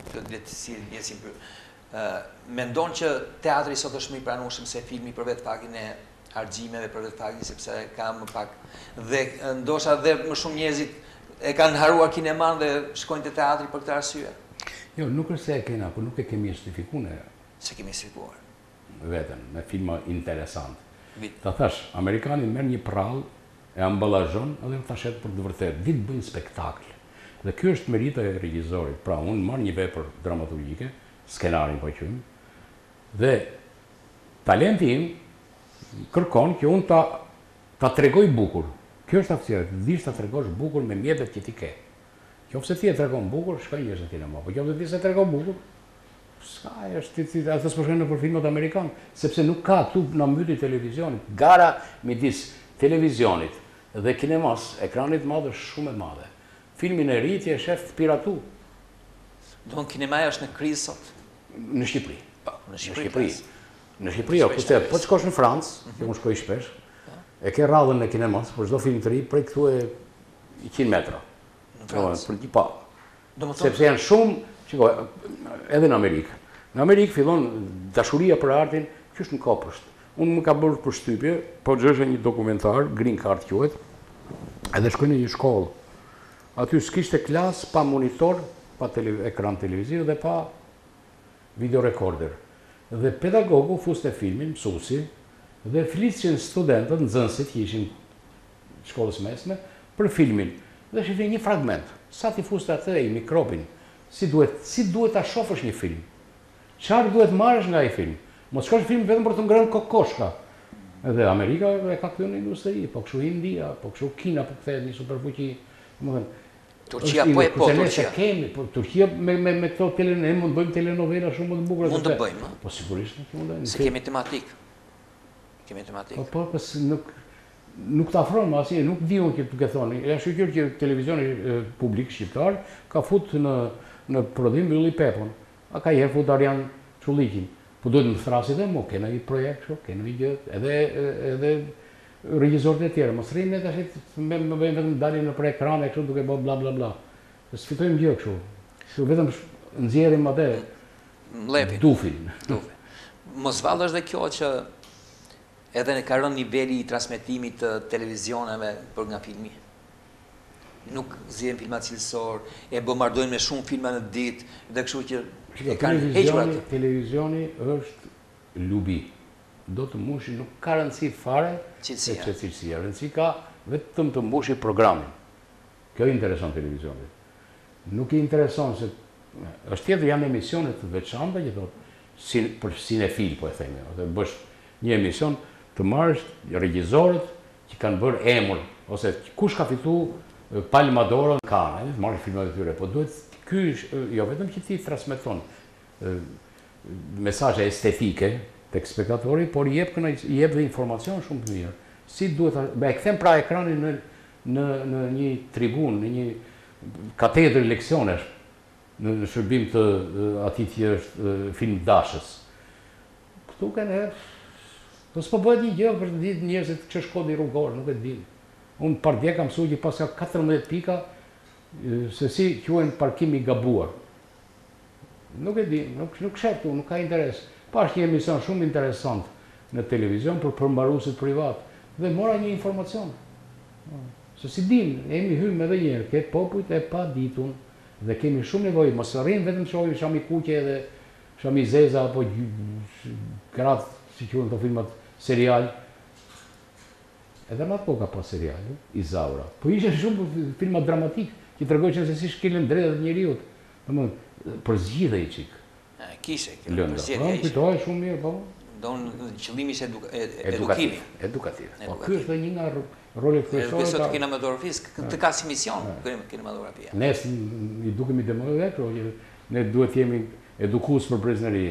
Speaker 1: Mendon që teatri sot është më i pranueshëm se filmi për vetë faktin e argjimeve, për vetë faktin sepse ka më pak dhe ndoshta dhe më shumë njerëzit e kanë haruar kineman dhe shkojnë te teatri për këtë arsye.
Speaker 2: Jo, nuk është se e kena, por nuk e kemi justifikuar.
Speaker 1: Se kemi justifikuar.
Speaker 2: Vetëm me filma interesant. Ta thash, amerikani merr një prall, e amballazhon edhe ta shet për të vërtetë, ditë bëjnë spektakël. Dhe kjo është merita e regjizorit. Pra, unë marr një vepër dramaturgjike, skenarin po quajmë, dhe talenti im kërkon që unë ta tregoj bukur. Kjo është aftësia, të dish ta tregosh bukur me mjetet që ti ke. Qofse ti e tregon bukur, shkoj njerëz në kinema. Po qofse ti se tregon bukur, s'ka, është atë s'po në për filmat amerikan, sepse nuk ka këtu në mbyty televizionit. Gara midis televizionit dhe kinemas, ekranit madh është shumë e madhe. Filmin e ri ti e shef piratu.
Speaker 1: Do kinemaja është në krizë sot?
Speaker 2: Në Shqipëri.
Speaker 1: Në Shqipëri.
Speaker 2: Në Shqipëri, po të shkosh në Francë, që unë shkoj shpesh, e ke radhën në kinemas, për çdo film të ri, prej këtu e 100 metra.
Speaker 1: Në Francë.
Speaker 2: Për një pa. Sepse janë shumë, shikoj, edhe në Amerikë. Në Amerikë fillon dashuria për artin, Kjo është në Kopësht. Unë më ka bërë përshtypje, po gjëshë një dokumentar, Green Card quhet, edhe shkoj në një shkollë. Aty s'kishte klasë pa monitor, pa ekran televiziv dhe pa videorekorder. Dhe pedagogu fuste filmin, mësuesi, dhe flisnin studentët, nxënësit që ishin shkollës mesme, për filmin. Dhe shifin një fragment. Sa ti fuste atë i mikrobin, si duhet ta shohësh një film. Çfarë duhet marrësh nga ai film? Mos shkosh film vetëm për të ngrënë kokoshka. Edhe Amerika e ka këtu në industri, po kështu India, po kështu Kina, po kthehet një superfuqi. Domethënë
Speaker 1: Turqia po e po
Speaker 2: Turqia. Kemi, po Turqia me këto ne mund të bëjmë telenovela shumë më të bukura.
Speaker 1: Mund të bëjmë.
Speaker 2: Po sigurisht nuk mundojmë.
Speaker 1: Se kemi tematik. Kemi tematik.
Speaker 2: Po nuk të afron më asnjë, nuk diun që të thoni. Ja shoqër që televizioni publik shqiptar ka fut në prodhim Ylli Pepon. A ka herë fut Arjan Çulliqin. Po duhet më thrasi dhe mo, kena një projekt, kena një gjë, edhe regjisorët e tjerë. Mos rrinë tash me vetëm dalim në për ekran e kështu duke bë bla bla bla. Ne sfitojmë gjë kështu. Kështu vetëm nxjerrim atë
Speaker 1: mlepin.
Speaker 2: Dufin.
Speaker 1: Mos vallësh dhe kjo që edhe ka rënë niveli i transmetimit të televizioneve për nga filmi. Nuk zjen filma cilësor, e bombardojnë me shumë filma në ditë, dhe kështu që e kanë hequr atë.
Speaker 2: Televizioni është lubi. Do të mbushi, nuk ka rëndësi fare cilësia. Rëndësi ka vetëm të mbushi programin. Kjo i intereson televizionit. Nuk i intereson se është tjetër janë emisione të veçanta që thotë për sinefil po e themi, ose bësh një emision të marrësh regjisorët që kanë bërë emër ose kush ka fituar Palma d'Oro në Cannes, marrësh filmat e tyre, po duhet ky jo vetëm që ti transmeton mesazhe estetike tek spektatori, por i jep dhe informacion shumë të mirë. Si duhet e kthem pra ekranin në një tribunë, në një katedrë leksionesh, në shërbim të atij që është film dashës. Këtu kanë po s'po bëhet një gjë për të ditë njerëzit që shkodi rrugor, nuk e di. Unë pardje kam mësuar që pas ka 14 pika se si quhen parkimi i gabuar. Nuk e di, nuk shef, nuk ka interes. Pash një emision shumë interesant në televizion për përmbaruesit privat dhe mora një informacion. Se si dim, jemi hymë edhe njerë, ke popujt e pa ditun dhe kemi shumë nevojë, mos rrim vetëm shohim Shami Kuqe dhe Shami Zeza apo gratë si quhen këto filmat serial. Edhe më ato ka pas serial, Izaura. Po ishin shumë filma dramatik që tregojnë se si shkelën drejtat e njeriu. Domethënë për zgjidhje i çik.
Speaker 1: Kishe kjo.
Speaker 2: Për zgjidhje. Kujtohet shumë mirë, po.
Speaker 1: Don qëllimi ishte edukimi.
Speaker 2: Edukativ. Po ky është një nga rolet kryesore
Speaker 1: të kinematografisë, të ka si mision kinematografia.
Speaker 2: Ne i dukemi demodë që ne duhet të jemi edukues për breznëri.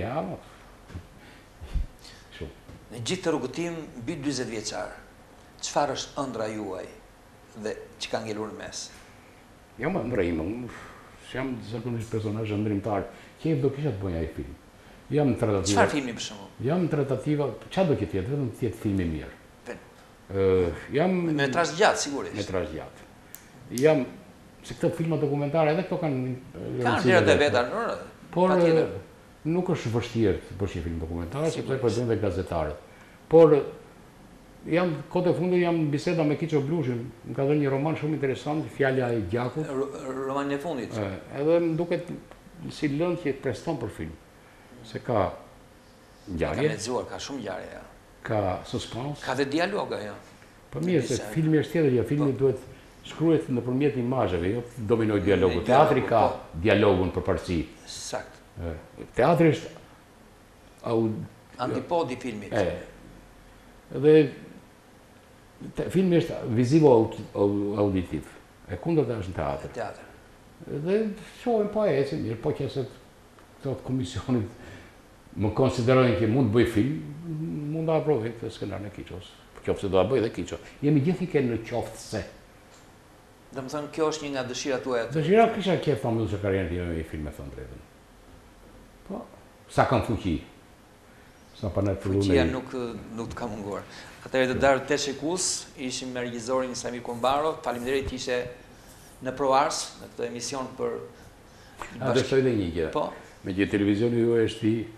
Speaker 1: Në gjithë të rrugëtim mbi 40 vjeçar, çfarë është ëndra juaj dhe që ka ngelur në mes?
Speaker 2: Jo më ëndra ime, jam zakonisht personazh ndrimtar, që do kisha të bëja ai film. Jam në tratativa.
Speaker 1: Çfarë filmi për shembull?
Speaker 2: Jam në tratativa, çfarë do të jetë, vetëm të jetë film i mirë. Jam
Speaker 1: metrazh gjatë sigurisht.
Speaker 2: Metrazh gjatë. Jam se këto filma dokumentare edhe këto kanë
Speaker 1: vlerat e veta,
Speaker 2: por nuk është vështirë të bësh një film dokumentar, sepse po bëjnë dhe gazetarët. Por jam kohët e fundit jam në biseda me Kiço Blushin, më ka dhënë një roman shumë interesant, Fjala e Gjakut.
Speaker 1: Romanin e fundit.
Speaker 2: Edhe më duket si lëndë që preston për film. Se ka ngjarje.
Speaker 1: Ka lexuar, ka shumë ngjarje.
Speaker 2: Ka suspense.
Speaker 1: Ka dhe dialog ajo.
Speaker 2: Po mirë, se filmi është tjetër, jo, filmi duhet shkruhet nëpërmjet imazheve, jo dominoj dialogu. Teatri ka dialogun përparësi.
Speaker 1: Sakt.
Speaker 2: Teatri është
Speaker 1: antipodi filmit.
Speaker 2: Dhe filmi është vizivo-auditiv. E kundërta është në teatr. Dhe shohim po ecim, mirë, po që se këto komisionit më konsiderojnë që mund të bëj film, mund ta aprovoj këtë skenarin e Kiços. Qofse do ta bëj dhe Kiço. Jemi gjithë i kenë në qoftë se.
Speaker 1: Domethënë kjo është një nga dëshirat tuaja.
Speaker 2: Dëshira kisha qef familje karrierën time me film me thënë drejtën. Po, sa kam fuqi. Sa pa na filluar.
Speaker 1: Fuqia nuk të ka munguar. Atëherë të darë të shikus, ishim me regjisorin Samir Kumbaro. Faleminderit që ishe në Proars, në këtë emision për
Speaker 2: A dështoj dhe një gjë.
Speaker 1: Po.
Speaker 2: Me që televizioni ju është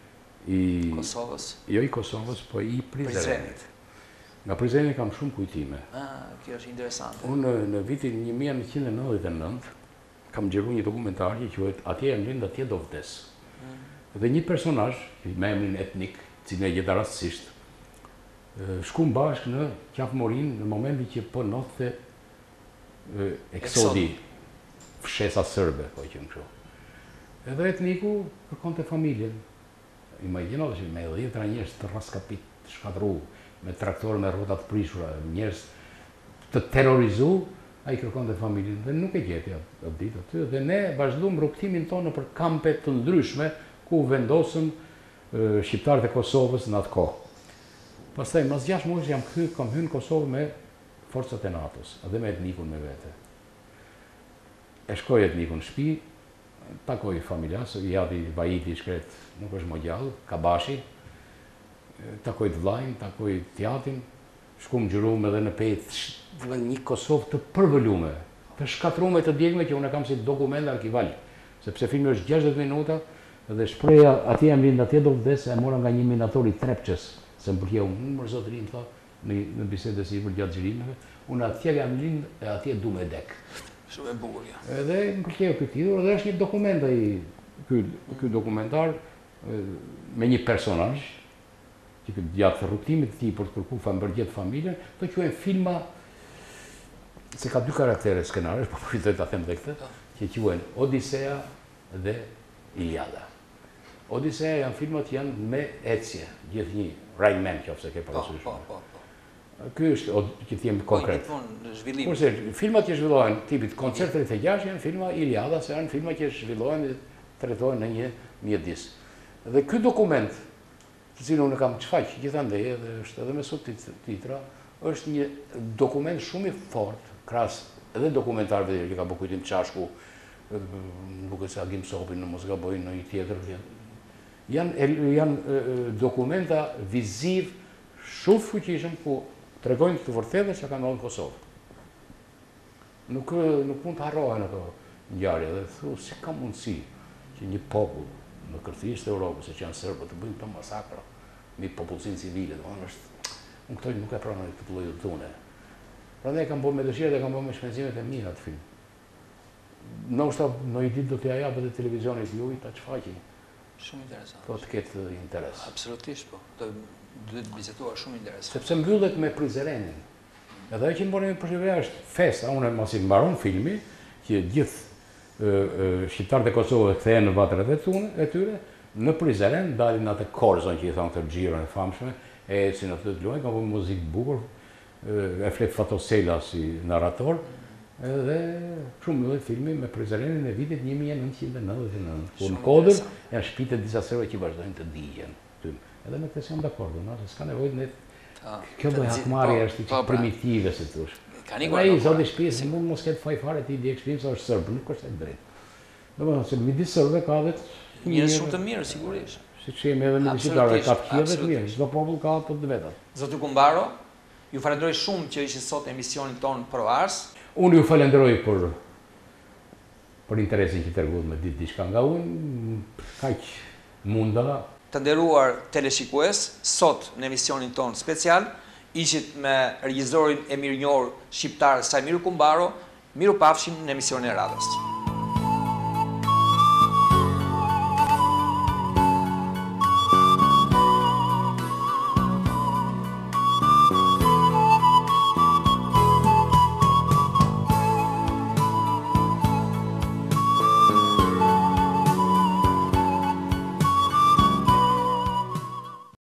Speaker 2: i
Speaker 1: Kosovës.
Speaker 2: Jo i Kosovës, po i Prizrenit. Nga Prizreni kam shumë kujtime.
Speaker 1: Kjo është interesante.
Speaker 2: Unë në vitin 1999 kam gjeru një dokumentar që quhet Atje jam lind, atje do vdes. Dhe një personazh me emrin etnik, cilin e gjeta rastësisht, shkum bashkë në qafmorin në momentin që po nodhte eksodi, fshesa sërbe, po që më kështu. Edhe etniku kërkonte familjen. Imagjino që me 10 njerëz të raskapit, të shkatru, me traktorë me rrota të prishura, njerëz të terrorizu, ai kërkonte familjen dhe nuk e gjeti atë ditë aty. Dhe ne vazhduam rrugtimin tonë për kampe të ndryshme ku vendosëm shqiptarët e Kosovës në atë kohë. Pastaj mas 6 muajsh kam hyrë në Kosovë me forcat e NATO-s, edhe me etnikun me vete. E shkoj etnikun në shtëpi, takoj familjas, jadi vajiti i shkret, nuk është më gjallë, Kabashi, takoj të vlajnë, takoj tjatin, shkum gjërume edhe në pejtë një Kosovë të përvëllume, të shkatrume të djegme që unë kam si dokument arkival, sepse filmi është 60 minuta dhe shpreja atje jam lind, atje do vdes, e mora nga një minator i Trepçës, se më përkje unë mërzotërin, tha, në bisedë si për gjatë xhirimeve, unë atje jam lind e atje du me dek.
Speaker 1: Shumë e bukur, ja.
Speaker 2: Edhe më përkje këtë idhur, edhe është një dokument ky dokumentar me një personazh që gjatë rrugtimit të tij për të kërkuar mbërgjet familjen, to quhen filma, se ka 2 karaktere skenarësh, po pritoj ta them edhe këtë, që quhen Odisea dhe Iliada. Odisea janë filmat që janë me ecje, gjithë një Rain Man, qofse ke parasysh.
Speaker 1: Po.
Speaker 2: Ky është që them konkret.
Speaker 1: Zhvillim.
Speaker 2: Kurse filmat që zhvillohen tipit koncert 36 janë filma Iliada, se janë filma që zhvillohen dhe trajtohen në një mjedis. Dhe ky dokument, të cilin unë kam çfaq gjithandej edhe është edhe me subtitra, është një dokument shumë i fortë, krahas edhe dokumentarëve që ka bërë Kujtim Çashku, duket se Agim Sopi në mos gaboj në një tjetër. Janë dokumenta viziv shumë fuqishëm ku tregojnë të vërtetë që ka ndodhur në Kosovë. Nuk mund të harrohen ato ngjarje dhe thu si ka mundësi që një popull në kërthistë e Europës, që janë serbët, të bëjnë këto masakra mbi popullsinë civile, unë këto nuk e pranoj këtë lloj dhune. Prandaj kam bërë me dëshirë dhe kam bërë me shpenzimet e mia atë film. Ndoshta në një ditë do t'ja jap edhe televizionit juaj ta çfaqi.
Speaker 1: Shumë interesant.
Speaker 2: Po të ketë interes.
Speaker 1: Absolutisht po. Do të bizetuar shumë interesant.
Speaker 2: Sepse mbyllet me Prizrenin. Edhe ajo që mboni përshtypja është festa, unë mos i mbaron filmi, që gjithë shqiptarët e Kosovës kthehen në vatrat e tyre, në Prizren dalin atë korzon që i thonë këtë xhiron e famshme, ecin aty të luajnë, kanë bërë muzikë bukur, e flet Fatosela si narrator, edhe shumë mbyllet filmi me Prizrenin e vitit 1999, ku në Kodër janë shtëpitë disa serbë që vazhdojnë të digjen. Edhe me këtë jam dakord, s'ka nevojë ne. Kjo do hakmarrje është primitive, si thosh. Ai zoti shtëpisë mund mos ketë faj fare ti di eksperienca është serb, nuk është e drejtë. Domethënë se midis serbëve ka vetë
Speaker 1: njerëz shumë të mirë sigurisht.
Speaker 2: Siç jemi edhe me shqiptarë, ka të tjerë të mirë, çdo popull ka ato të veta.
Speaker 1: Zoti Kumbaro, ju falenderoj shumë që ishit sot në emisionin ton Pro Ars.
Speaker 2: Unë ju falenderoj për interesin që treguat me ditë diçka nga unë, kaq munda.
Speaker 1: Të nderuar teleshikues, sot në emisionin ton special, ishit me regjisorin e mirënjohur shqiptar Sajmir Kumbaro, miru pafshim në emisionin e radhës.